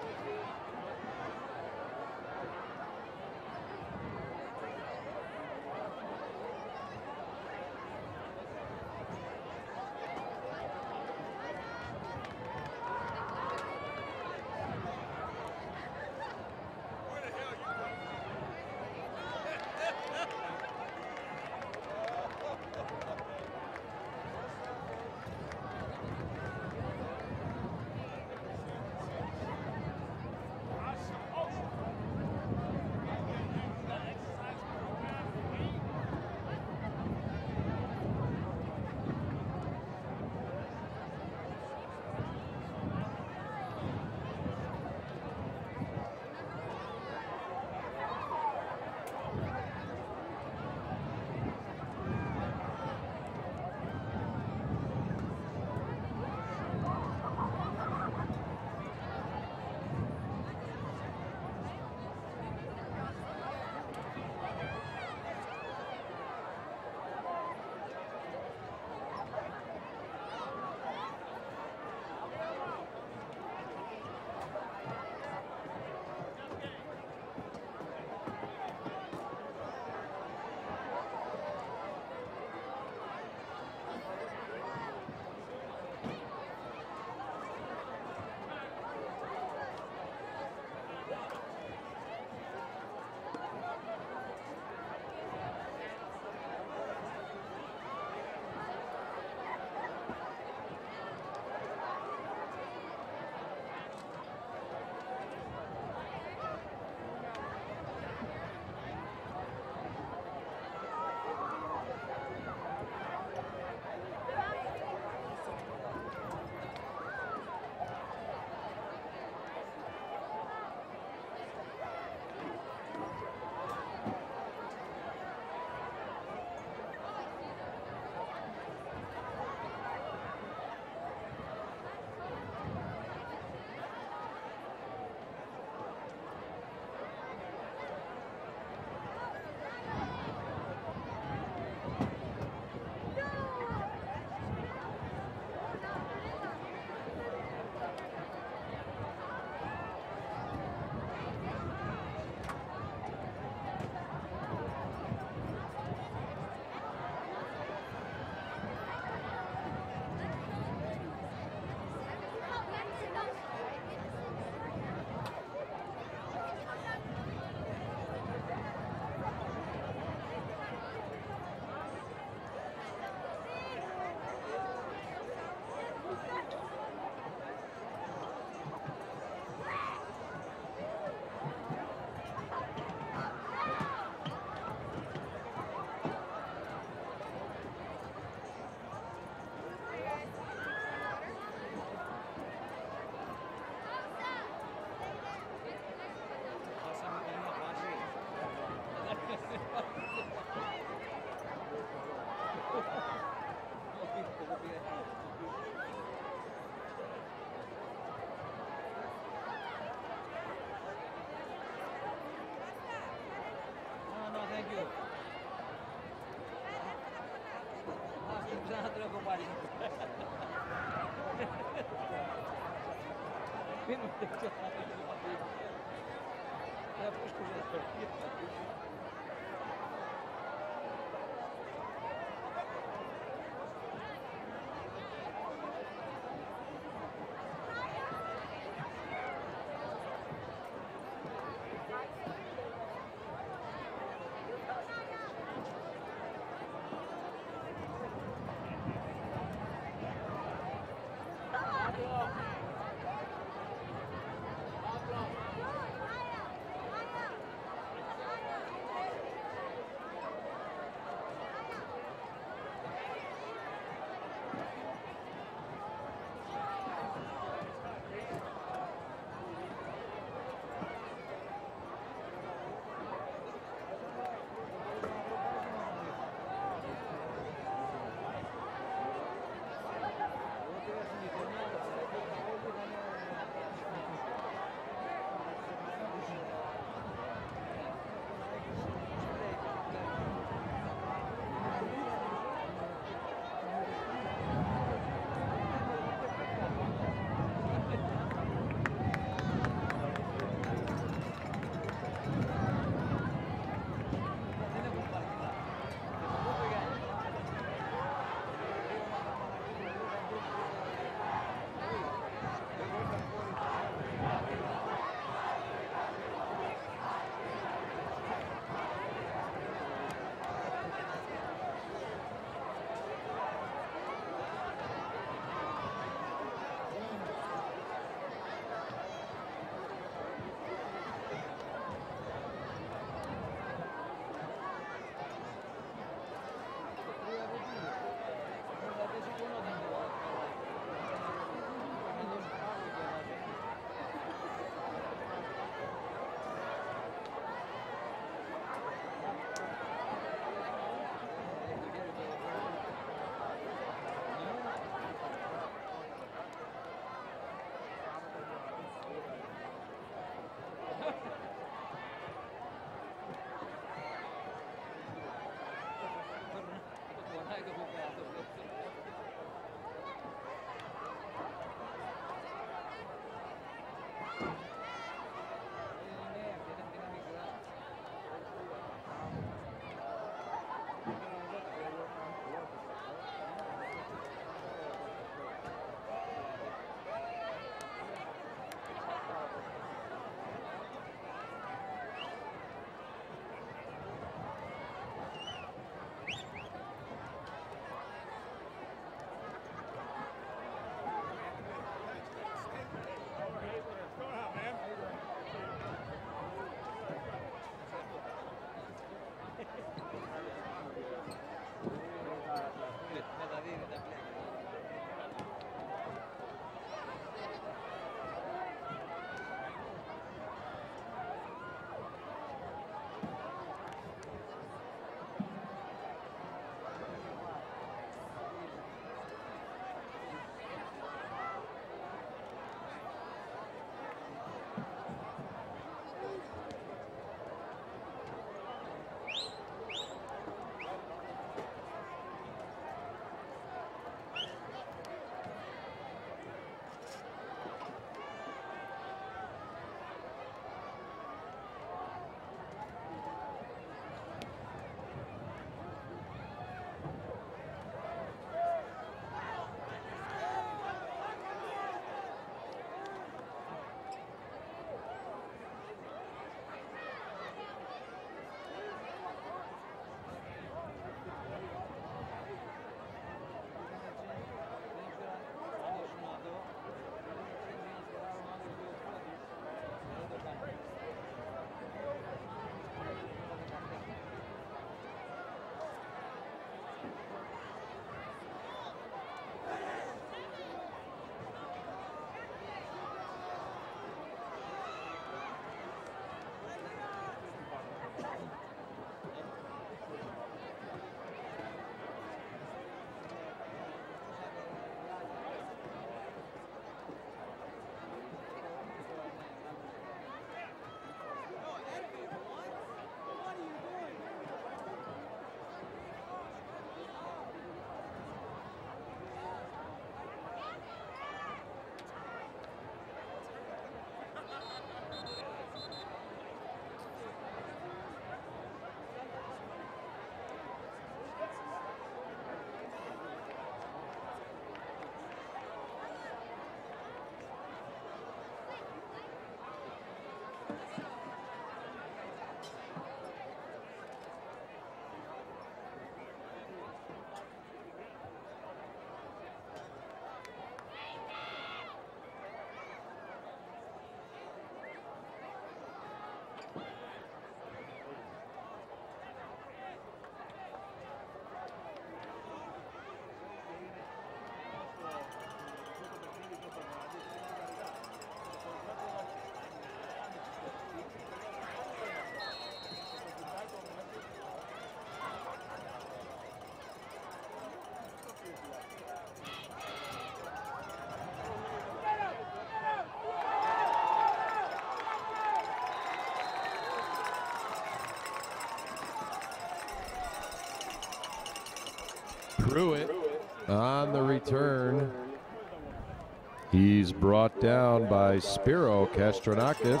A: Pruitt on the return. He's brought down by Spiro Kastronakis.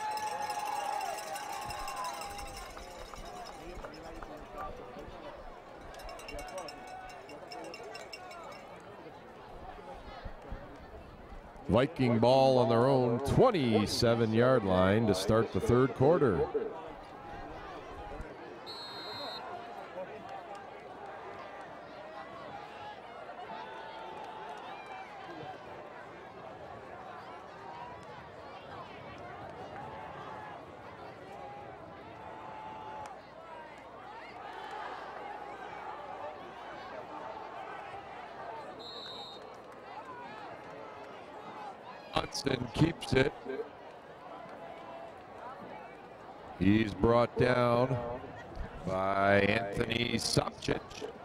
A: Viking ball on their own twenty-seven yard line to start the third quarter. Hudson keeps it. He's brought down by Anthony Sopcich.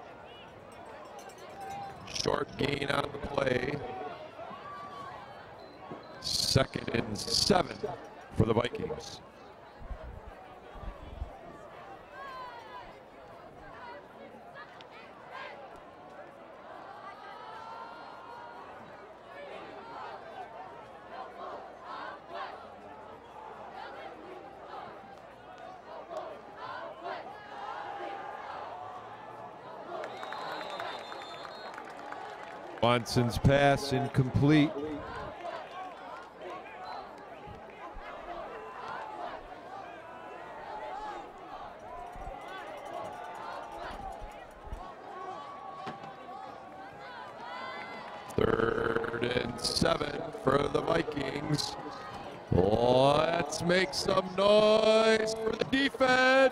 A: Short gain on the play. Second and seven for the Vikings. Watson's pass incomplete. Third and seven for the Vikings. Let's make some noise for the defense.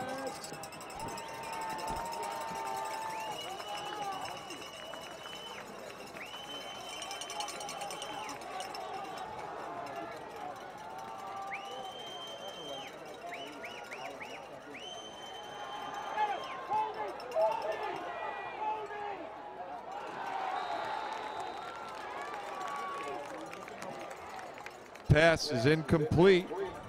A: Pass is incomplete.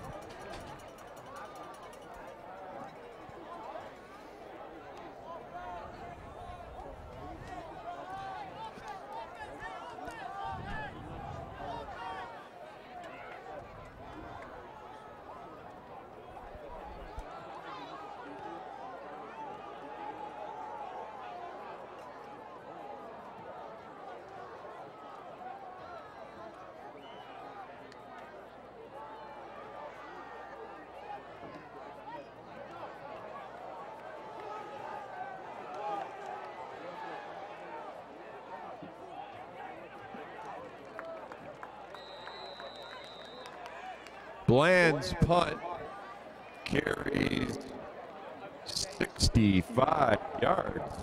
A: Bland's punt carries sixty-five yards.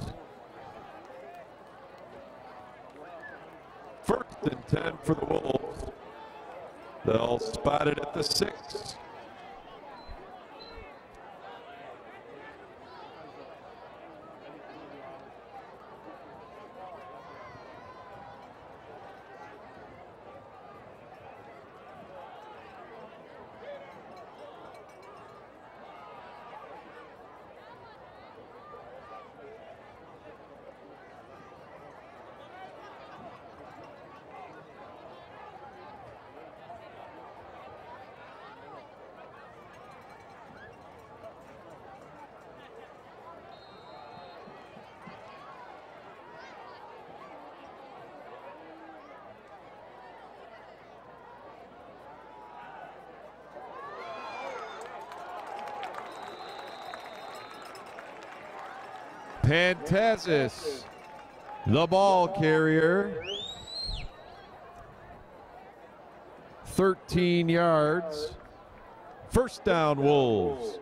A: First and ten for the Wolves. They'll spot it at the six. Pantazis, the ball carrier. thirteen yards. First down, Wolves.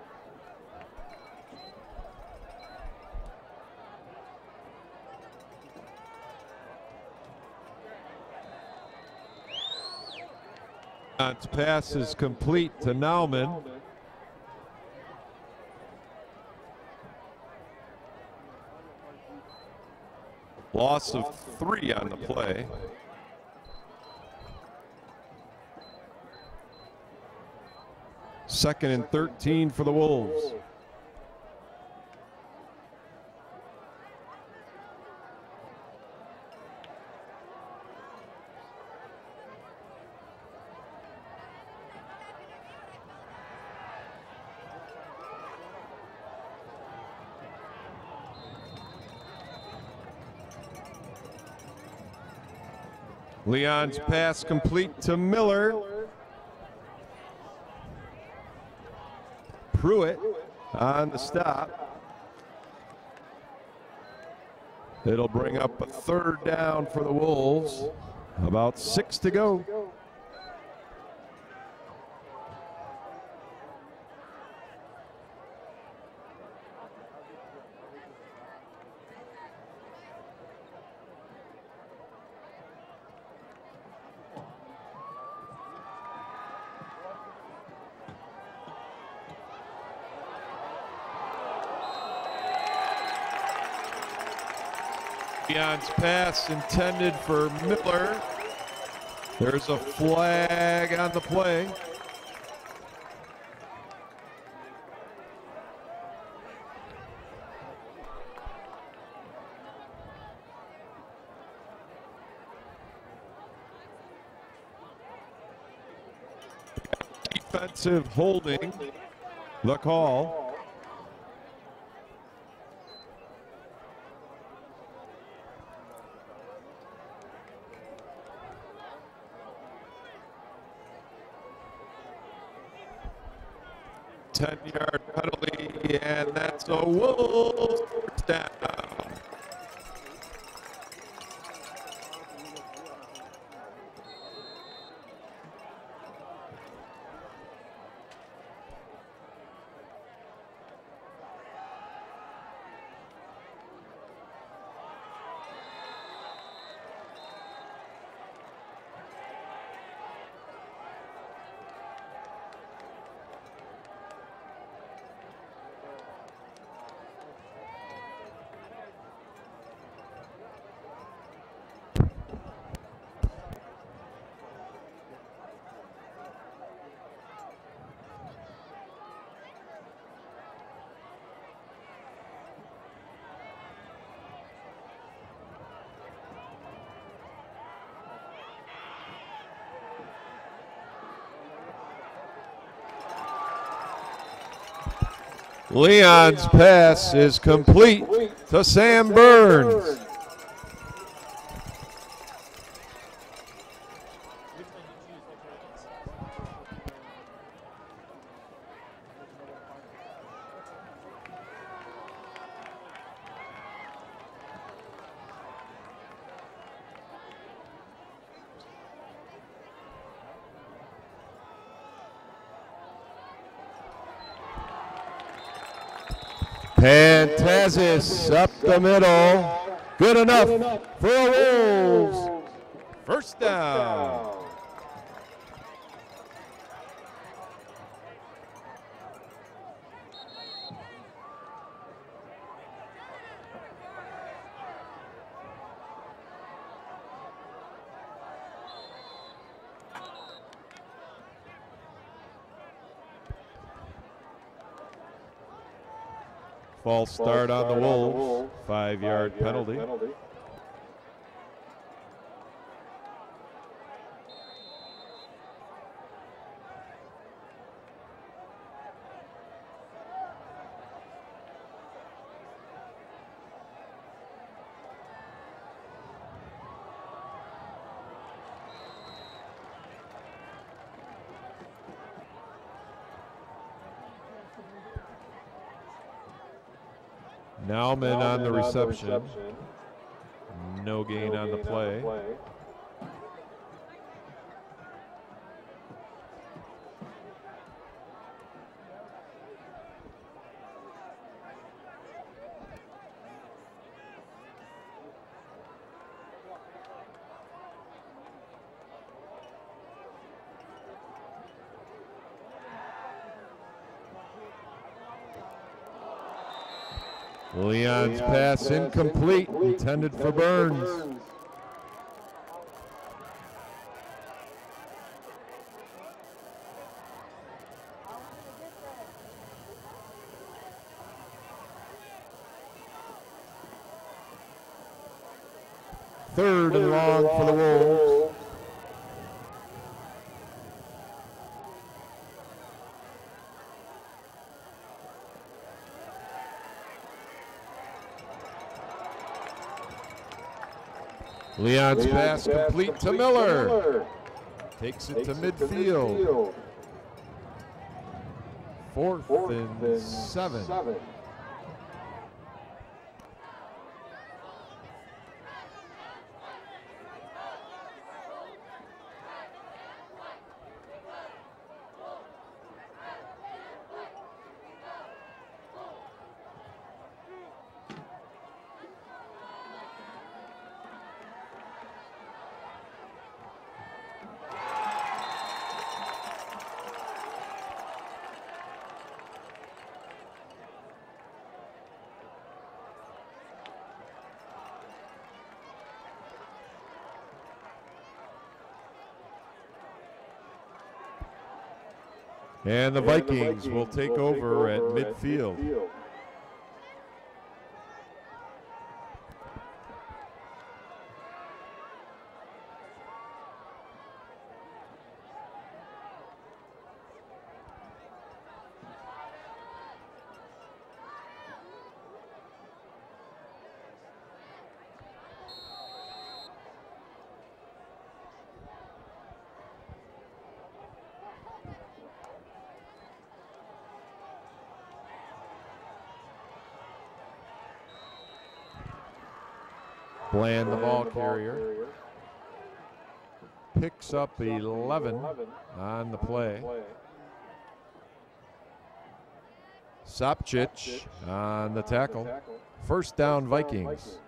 A: Pass is complete to Nauman. Loss of three on the play. Second and thirteen for the Wolves. Leon's pass complete to Miller. Pruitt on the stop. It'll bring up a third down for the Wolves. About six to go. Leon's pass intended for Miller. There's a flag on the play. Defensive holding, the call. ten-yard penalty, and that's a Wolves first down. Leon's pass is complete to Sam Burns. Pantazis up the middle. Good enough for the Wolves. First down. False start on the Wolves, five-yard penalty. Nauman on the reception. No gain on the play. Leon's pass incomplete, intended for Burns. Third and long for the Wolves. Leon's pass complete to Miller. Takes it to midfield. Fourth and seven. And the Vikings will take over at midfield. Bland, the ball carrier, picks up eleven on the play. Sopcich on the tackle. First down, Vikings.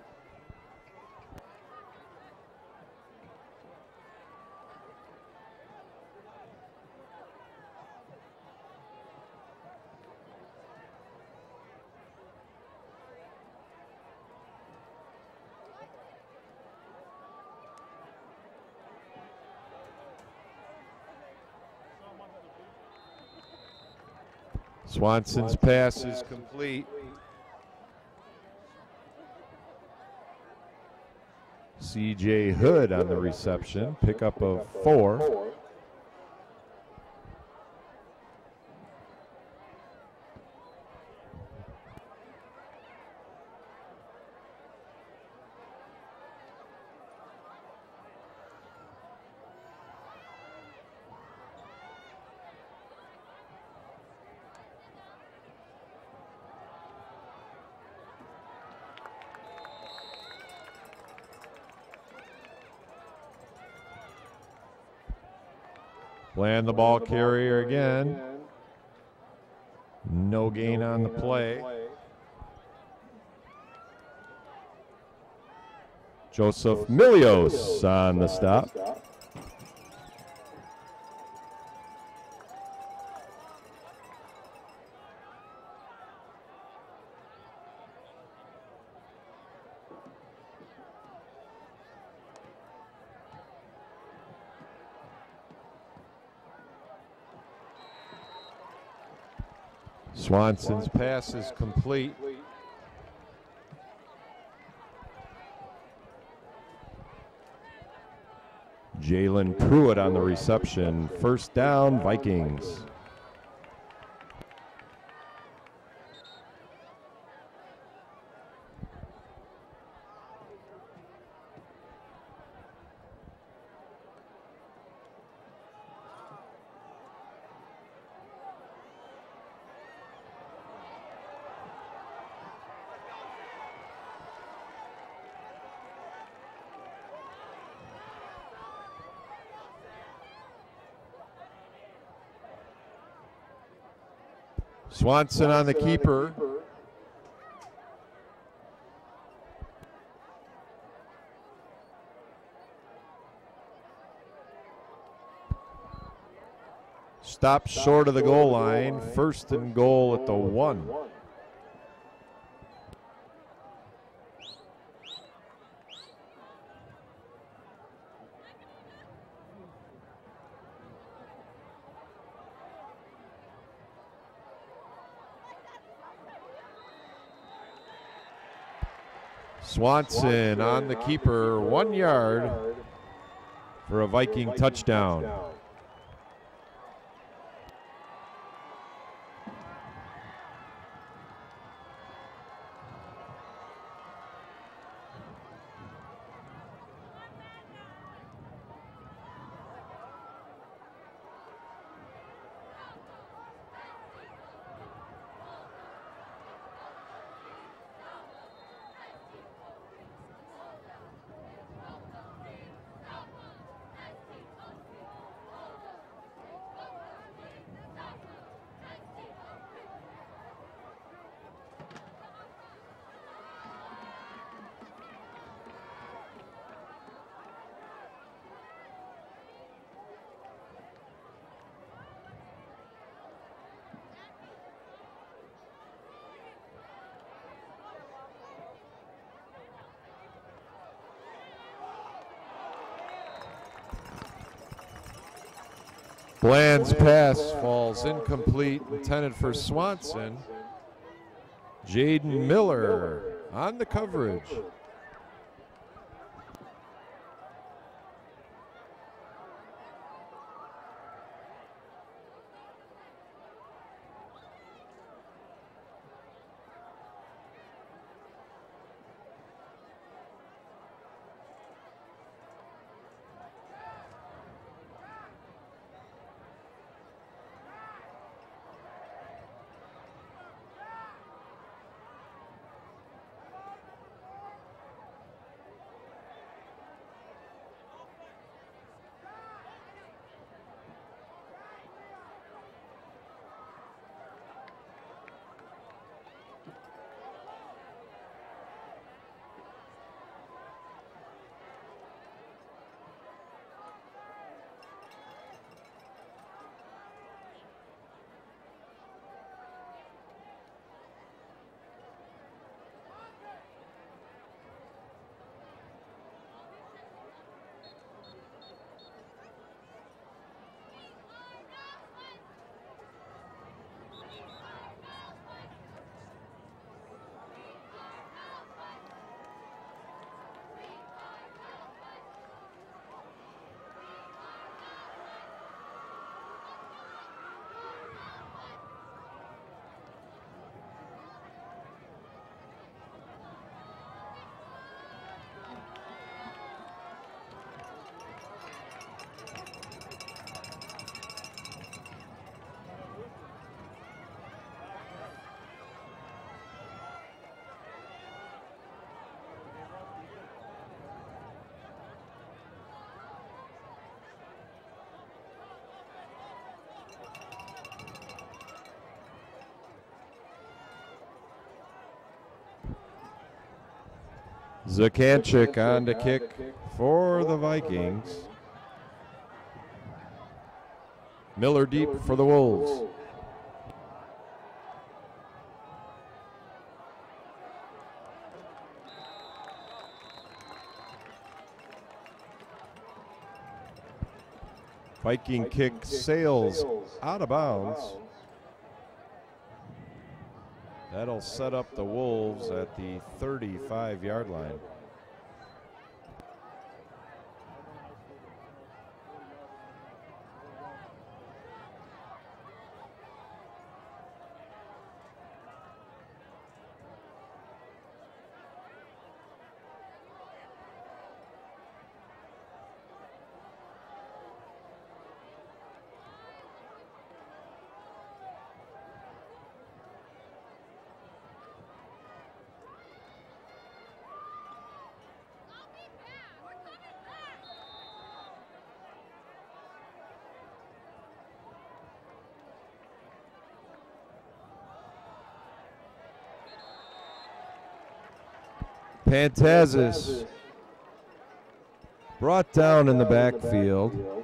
A: Swanson's pass is complete. C J Hood on the reception, pickup of four. Bland, the ball carrier again. No gain on the play. Joseph Milios on the stop. Swanson's pass is complete. Jalen Pruitt on the reception. First down, Vikings. Swanson on the keeper. Stop short of the goal line. First and goal at the one. Swanson on the keeper, one yard for a Viking touchdown. Bland's pass falls incomplete, intended for Swanson. Jaden Miller on the coverage. Zakanchik on to kick for the Vikings. Miller deep for the Wolves. Viking kick sails out of bounds. That'll set up the Wolves at the thirty-five yard line. Pantazis brought down in the backfield.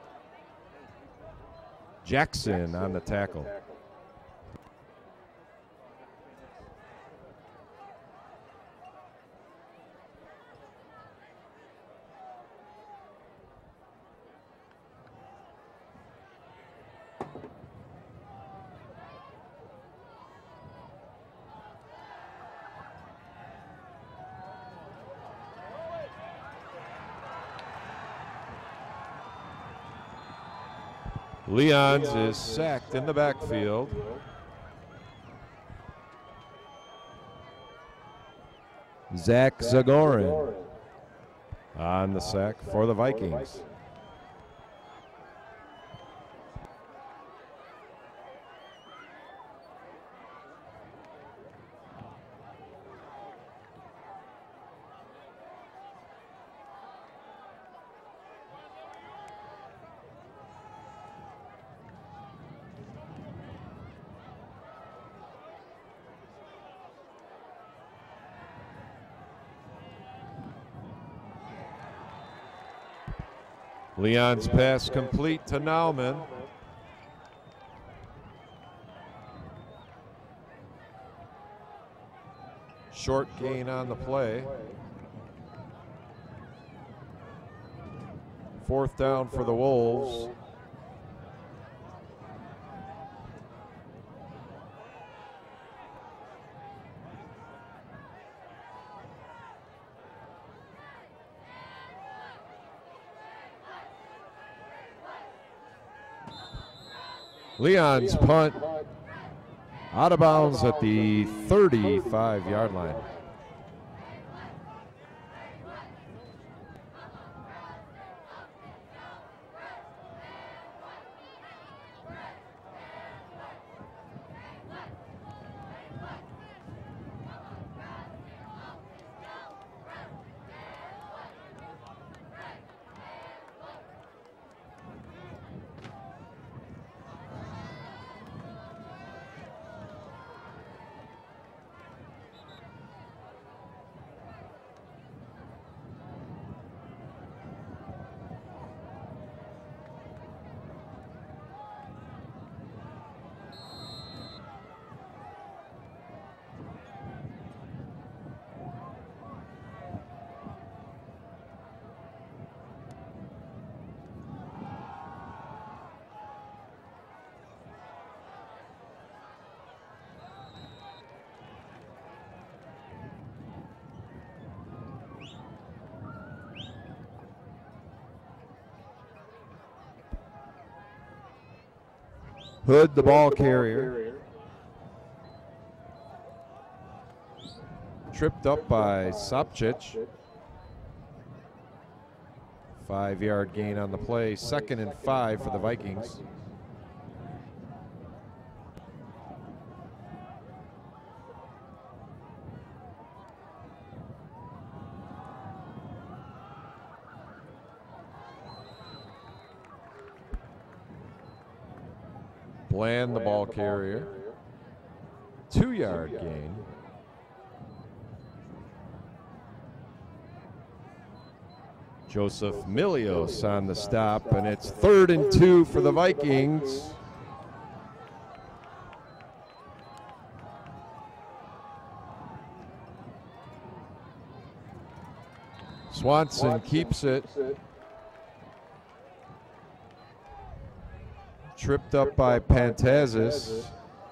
A: Jackson on the tackle. Leons is sacked in the backfield. Zach Zagorin on the sack for the Vikings. Leon's pass complete to Nauman. Short gain on the play. Fourth down for the Wolves. Leon's punt out of bounds at the thirty-five yard line. Hood, the ball carrier. Tripped up by Sopcich. Five yard gain on the play. Second and five for the Vikings. Bland, the ball carrier. Two yard gain. Joseph Milios on the stop, and it's third and two for the Vikings. Swanson keeps it. Tripped up by Pantazis.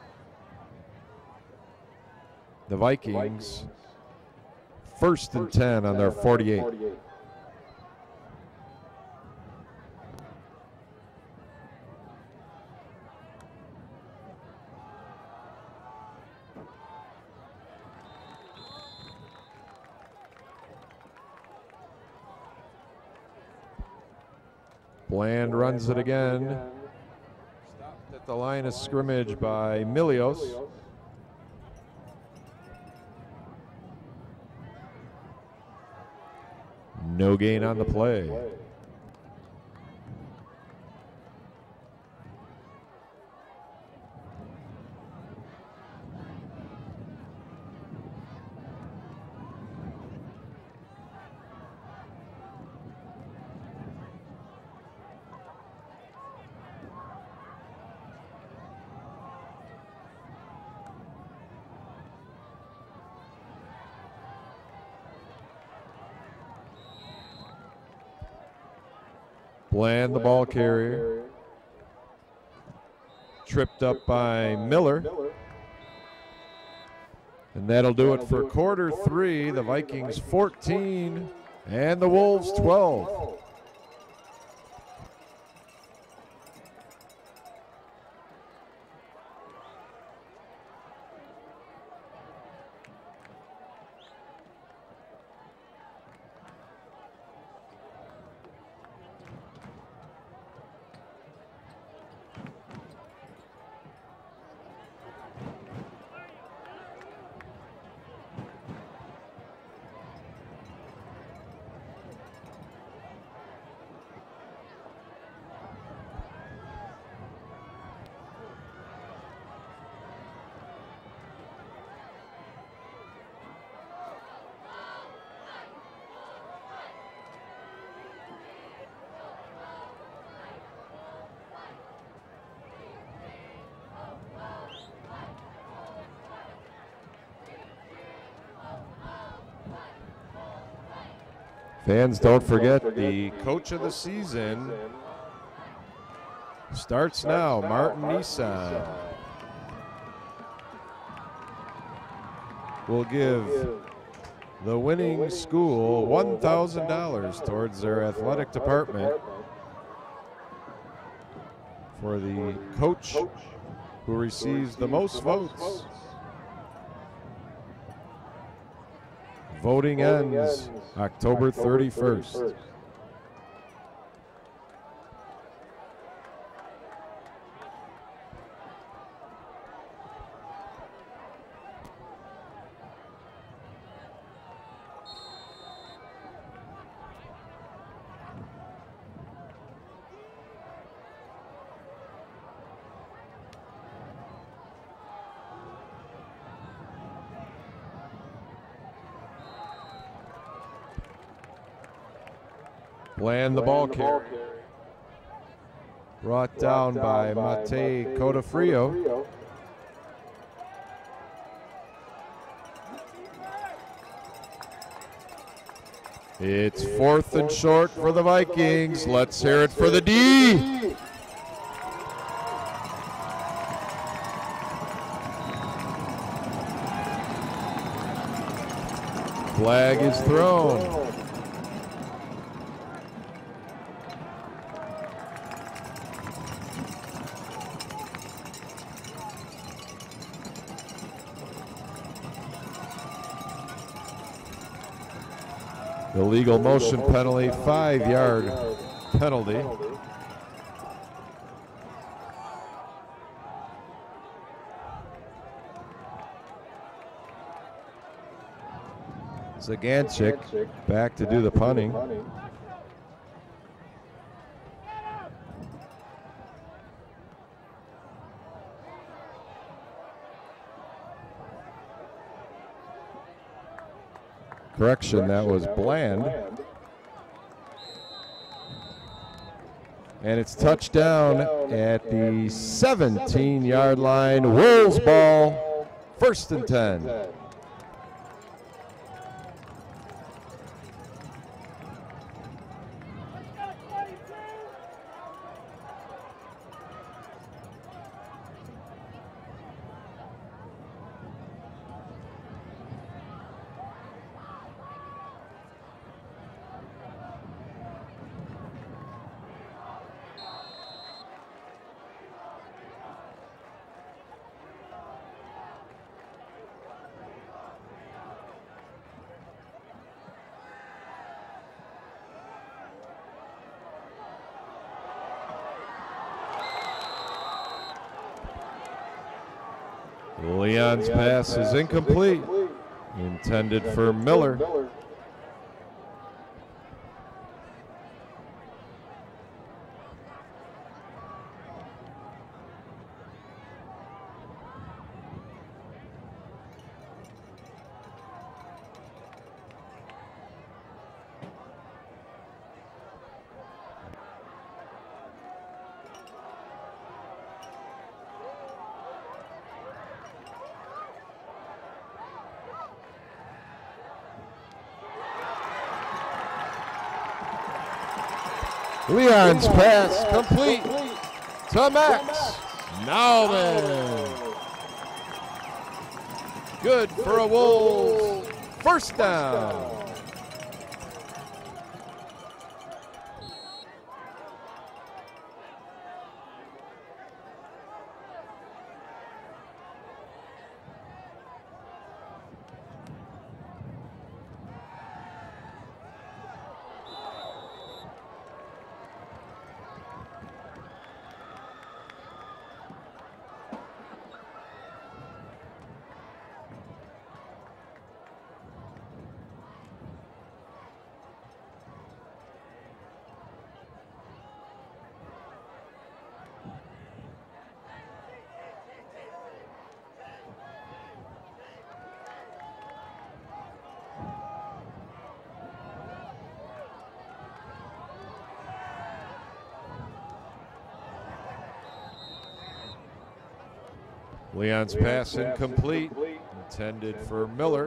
A: The Vikings, first and ten on their forty-eight. Bland runs it again. Stopped at the line of scrimmage by Milios. No gain on the play. Bland, the ball carrier. Tripped up by Miller. And that'll do it for quarter three. The Vikings fourteen and the Wolves twelve. Fans, don't forget the coach of the season starts now, Martin Nissan. Will give the winning school one thousand dollars towards their athletic department for the coach who receives the most votes. Voting ends October thirty-first. Bland, the ball carrier. Brought down by Mate Codafrio. It's fourth and short for the Vikings. Let's hear it for the D. Flag is thrown. Illegal motion penalty, five-yard penalty. Zaganchik back to do the punting. Correction, that was Bland. And it's touchdown at the seventeen-yard line. Wolves ball, first and ten. Leon's pass is incomplete. Intended for Miller. Leon's pass complete to Max Nauman. Good for a Wolves first down. Leon's pass incomplete, intended for Miller.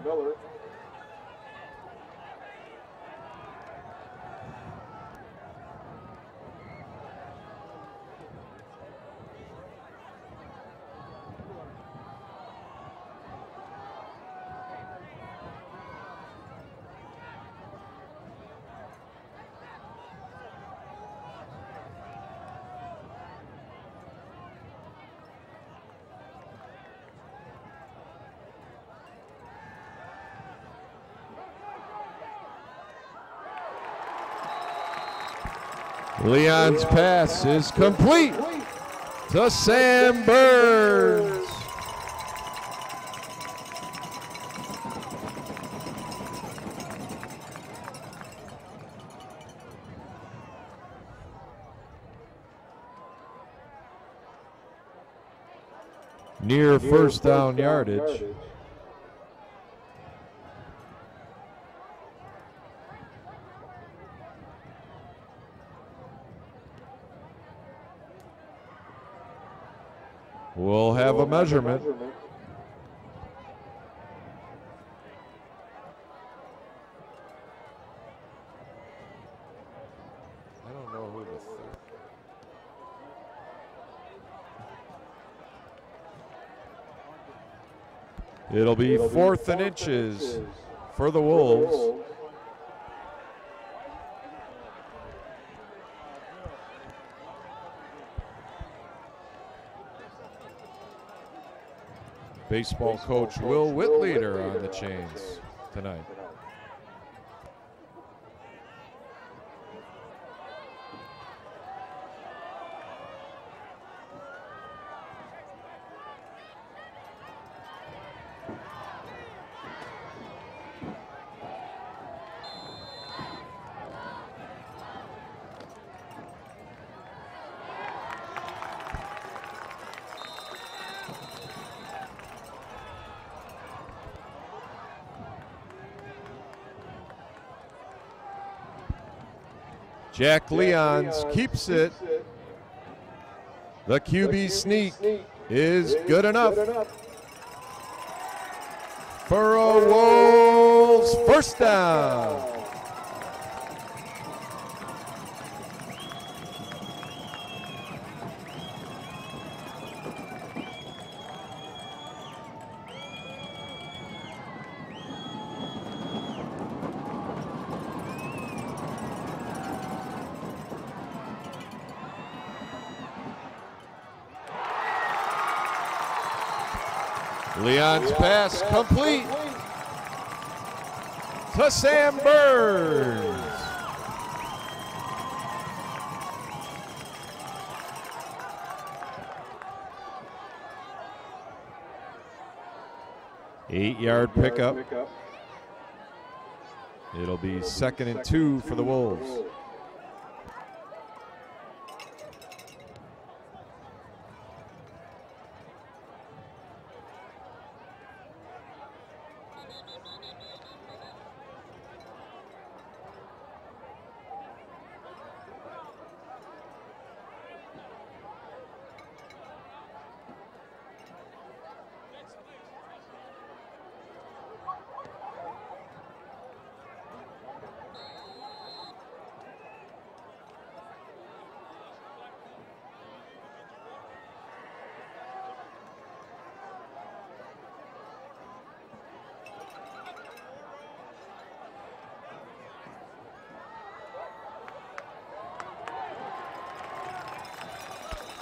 A: Leon's pass is complete to Sam Burns. Near first down yardage. We'll have a measurement. I don't know who the third. It'll be fourth and inches for the Wolves. Baseball coach Will Whitleader on the chains tonight. Jack Leons keeps it. The Q B sneak is good enough for a Wolves first down. Leon's pass complete to Sam Burns. Eight-yard pickup. It'll be second and two for the Wolves.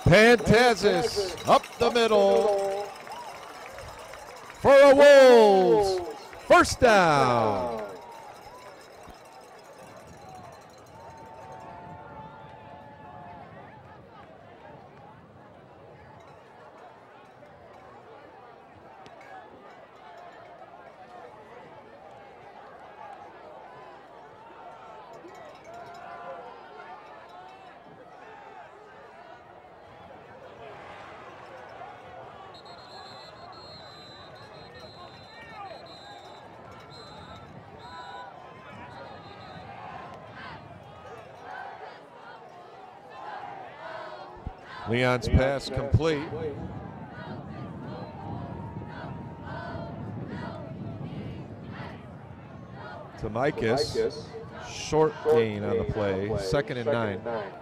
A: Pantazis up the middle for a Wolves first down. Leon's pass complete. To Micus. Short gain on the play. Second and nine.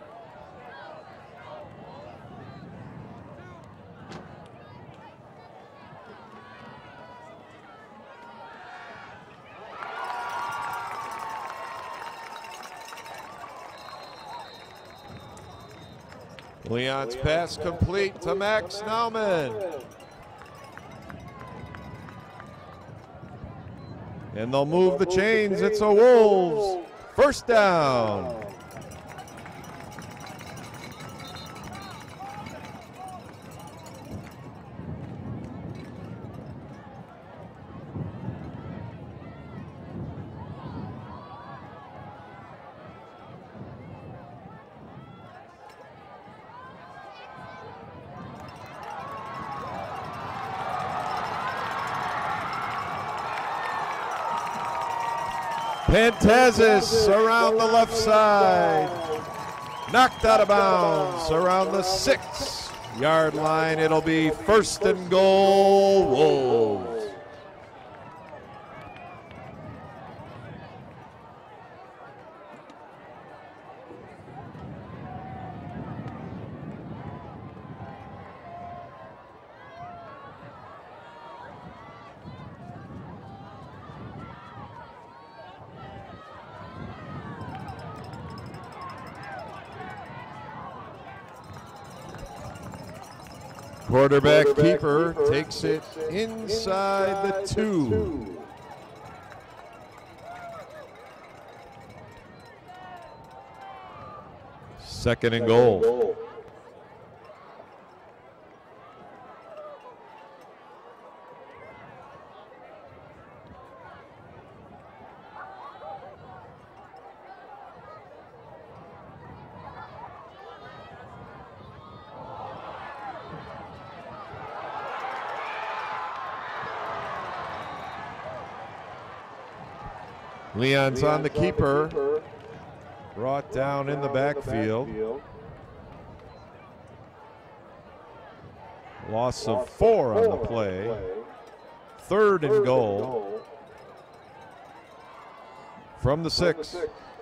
A: Leon's pass complete to Max Nauman. And they'll move the chains. It's a Wolves first down. Pantazis around the left side. Knocked out of bounds around the six-yard line. It'll be first and goal, Wolves. Quarterback keeper takes it inside the two. Second and goal. Leon's on the keeper, brought down in the backfield. Loss of four on the play. Third and goal from the six.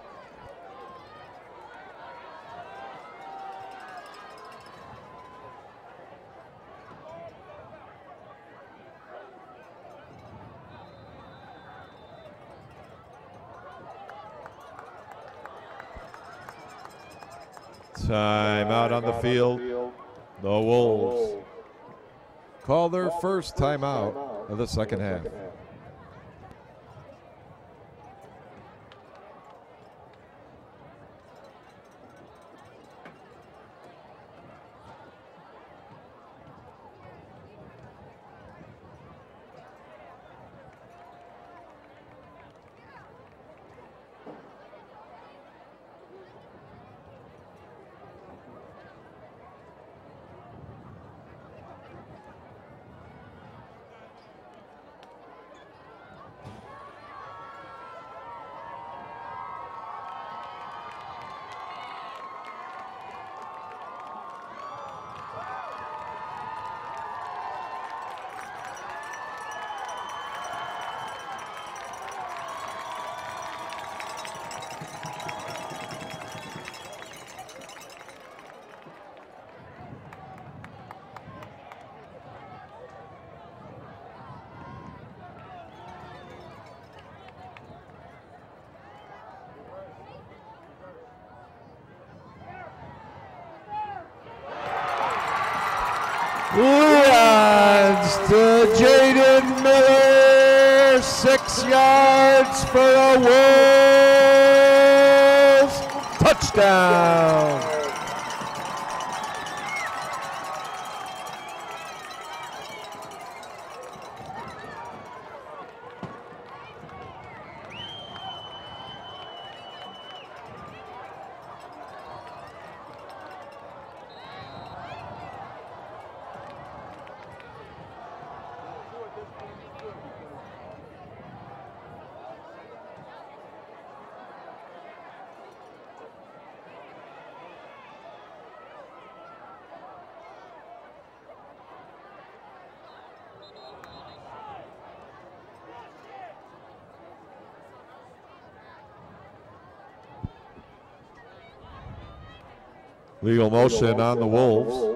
A: Time out on the field. The Wolves call their first timeout of the second half. Leons to Jaden Miller, six yards for the Wolves. Touchdown. Legal motion on the Wolves.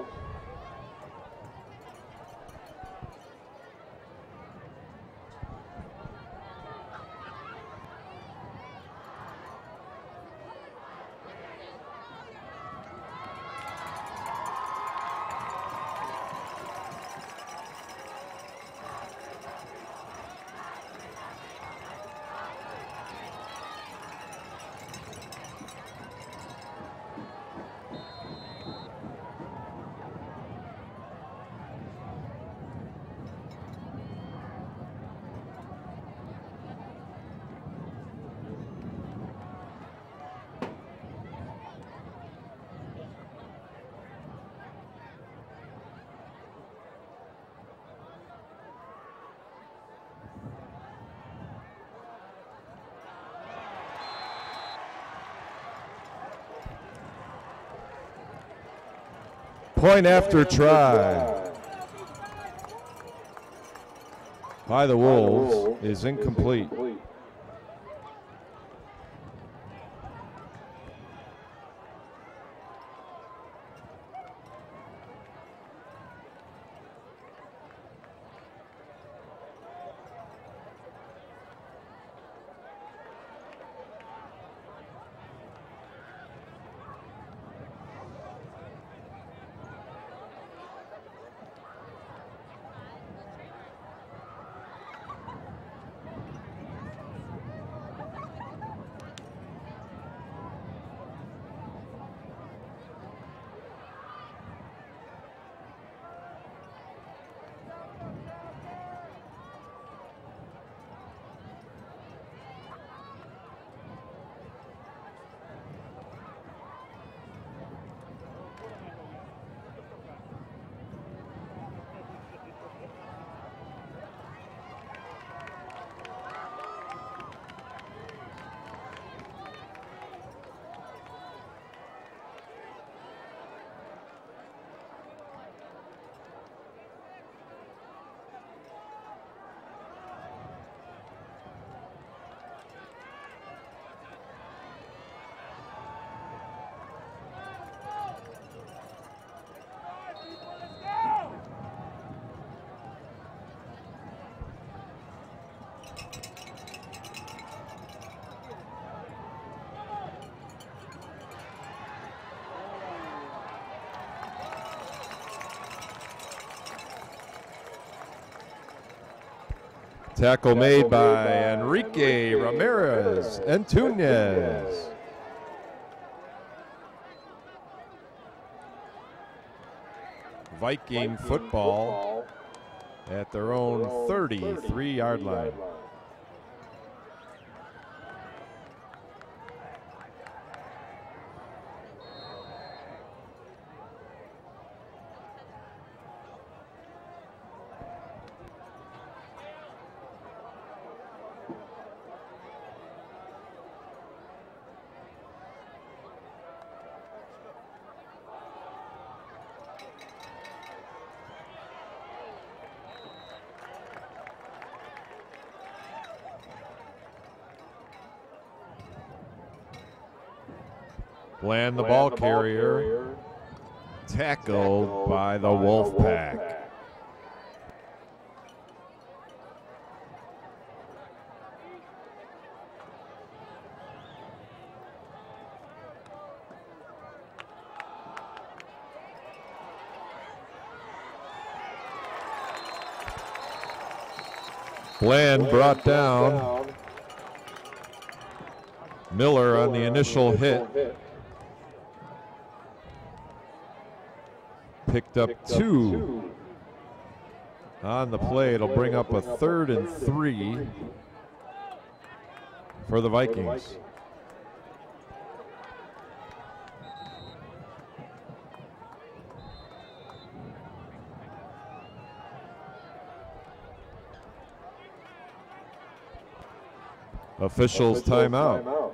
A: Point after try by the Wolves is incomplete. Tackle made by Enrique Ramirez Antunes. Viking football at their own thirty-three yard line. Bland, the ball carrier, tackled by the Wolfpack. Bland brought down. Miller on the initial hit. Picked up two on the play. It'll bring up a third and three for the Vikings. Officials timeout.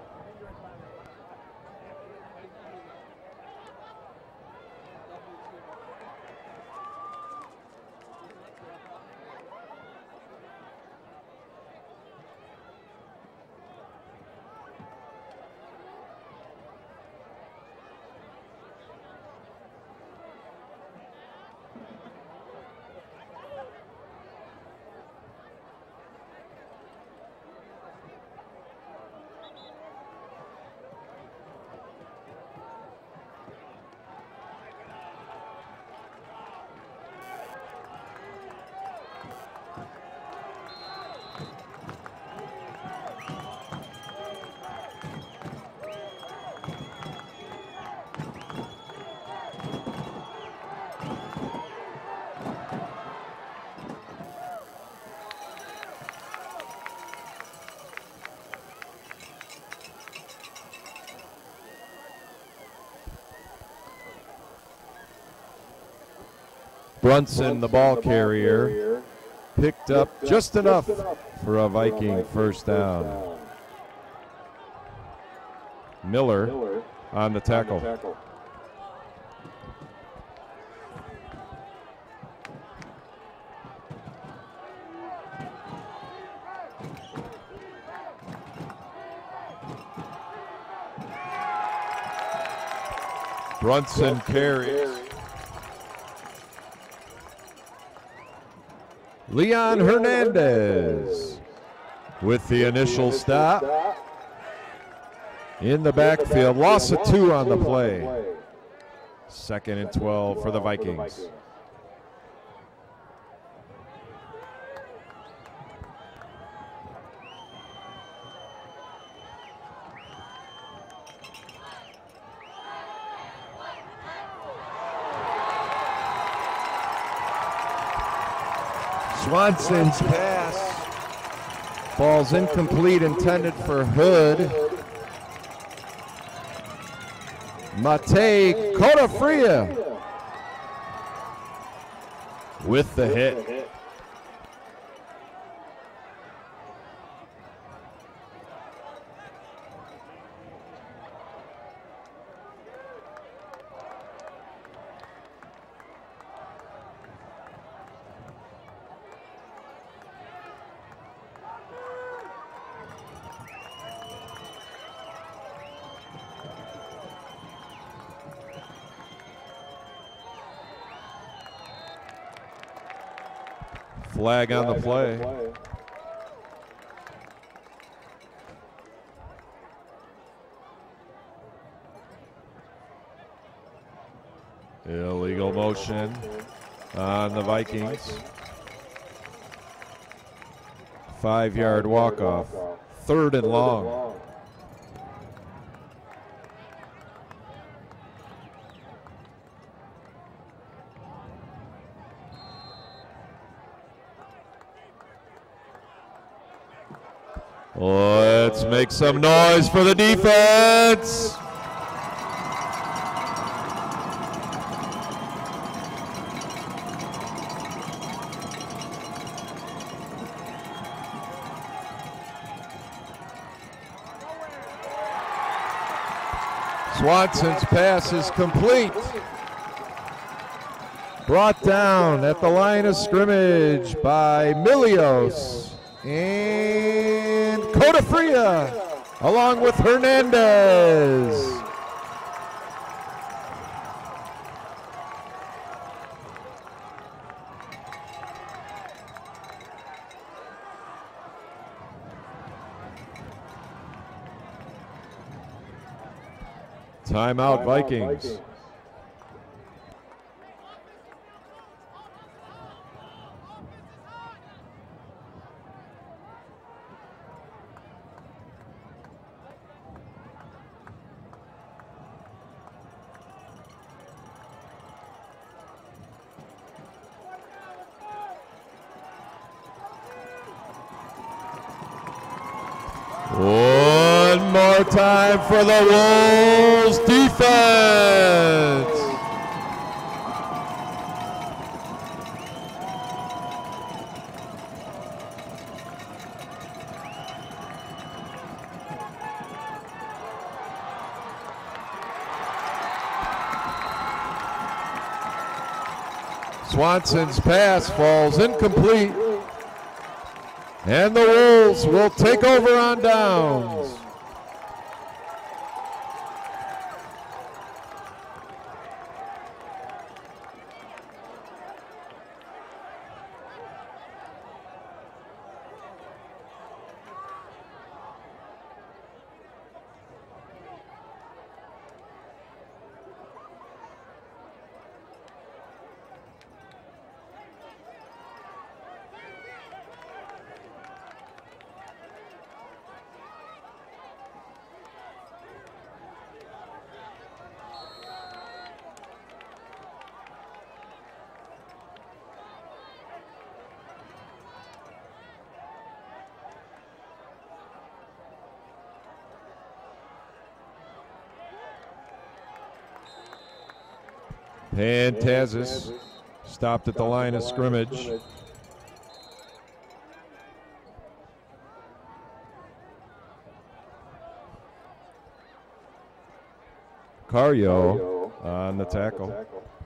A: Brunson, the ball carrier, picked up just enough for a Viking first down. Miller on the tackle. Brunson carries. Leon Hernandez with the initial stop in the backfield. Loss of two on the play. Second and twelve for the Vikings. Swanson's pass. Ball's incomplete, intended for Hood. Mate Cotafria with the hit. Flag on the play. Illegal motion on the Vikings. Five-yard walk-off. Third and long. Let's make some noise for the defense. Swanson's pass is complete. Brought down at the line of scrimmage by Milios. And Cotafria along with Hernandez. Timeout, Vikings. Timeout time for the Wolves defense. Swanson's pass falls incomplete, and the Wolves will take over on downs. Pantazis stopped at the line of scrimmage. Cario on the tackle.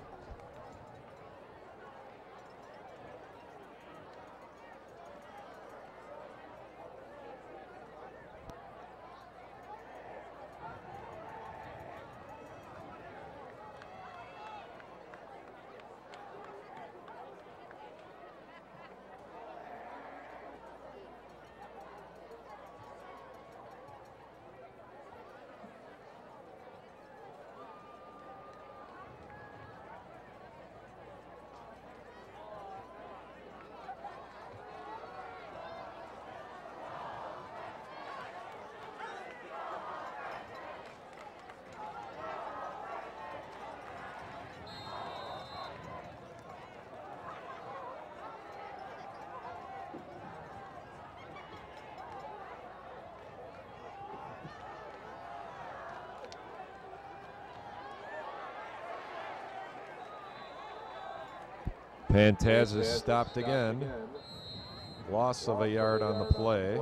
A: Pantazis stopped again. Loss of a yard on the play.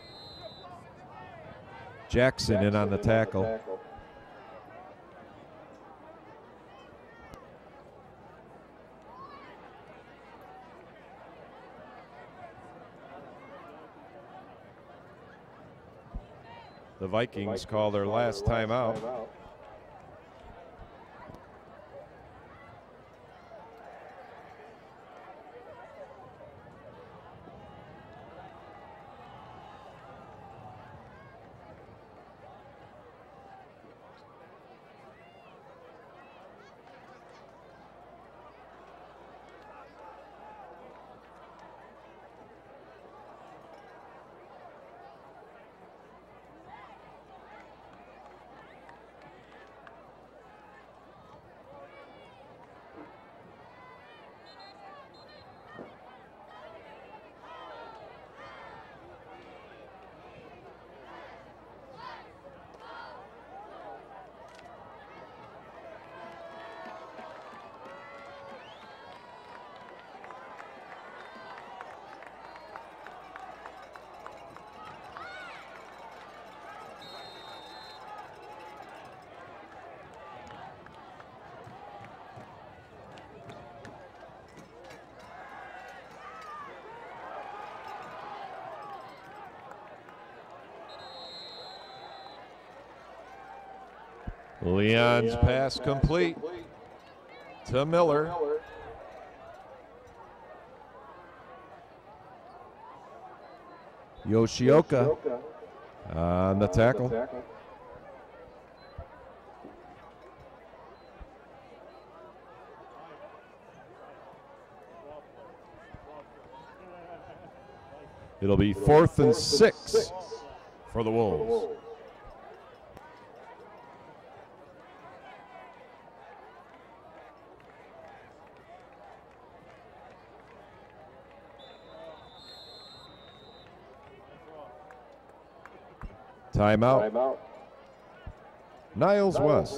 A: Jackson in on the tackle. The Vikings call their last timeout. Leon's pass complete to Miller. Yoshioka on the tackle. It'll be fourth and six for the Wolves. Timeout. Timeout. Niles West.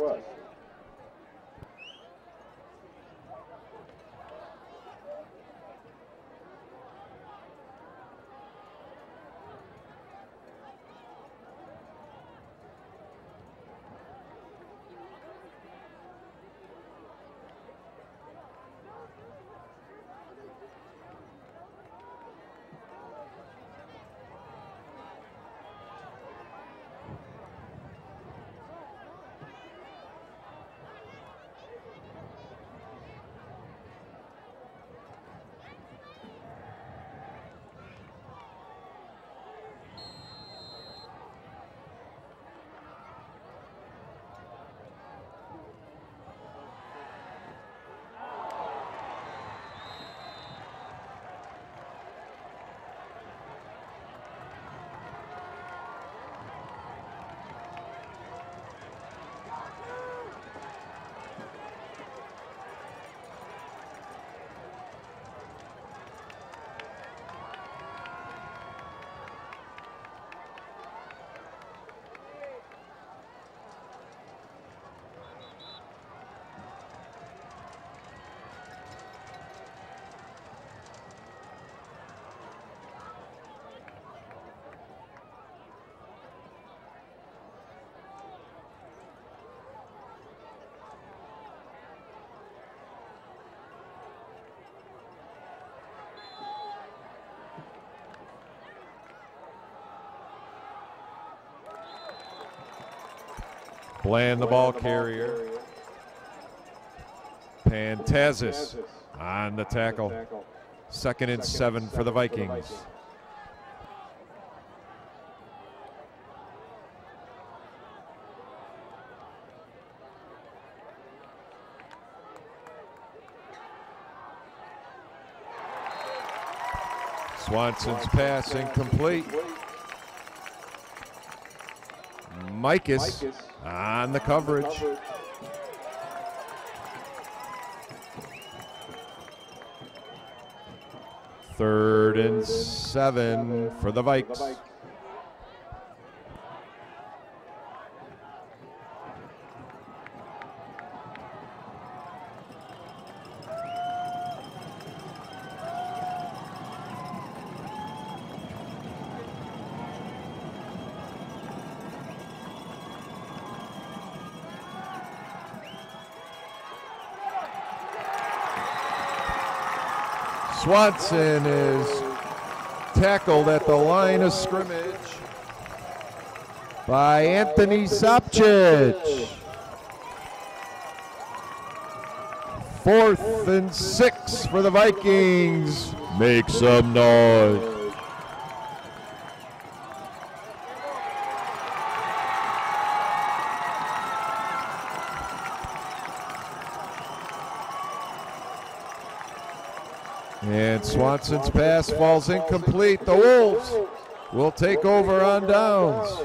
A: Bland, the ball carrier. Pantazis on the tackle. Second and seven for the Vikings. Swanson's pass incomplete. Micus on the coverage. Third and seven for the Vikes. Swanson is tackled at the line of scrimmage by Anthony Sopcich. Fourth and six for the Vikings. Make some noise. And Swanson's pass falls incomplete. The Wolves will take over on downs.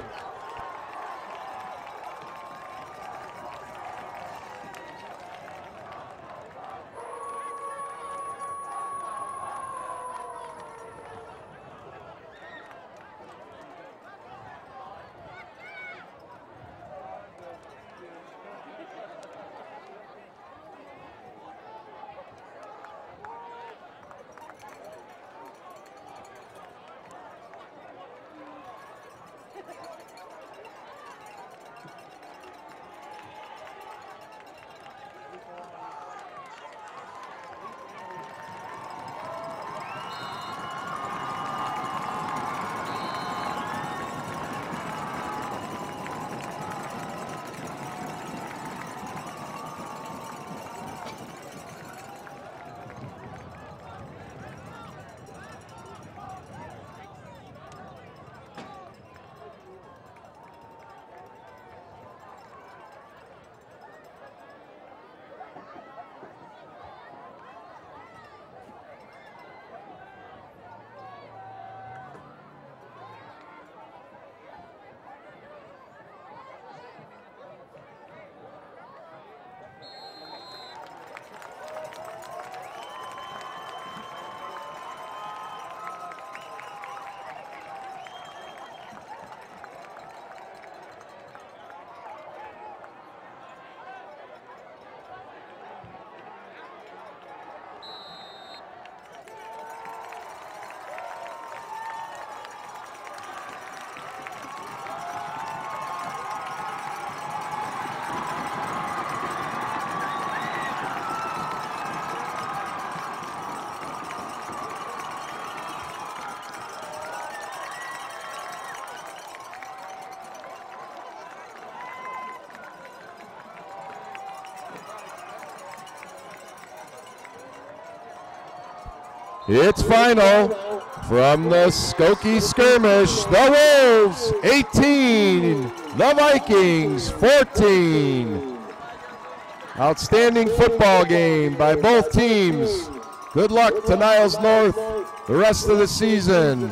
A: It's final from the Skokie skirmish. The Wolves eighteen, the Vikings fourteen. Outstanding football game by both teams. Good luck to Niles North the rest of the season.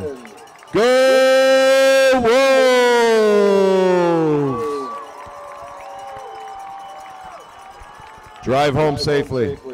A: Go Wolves! Drive home safely.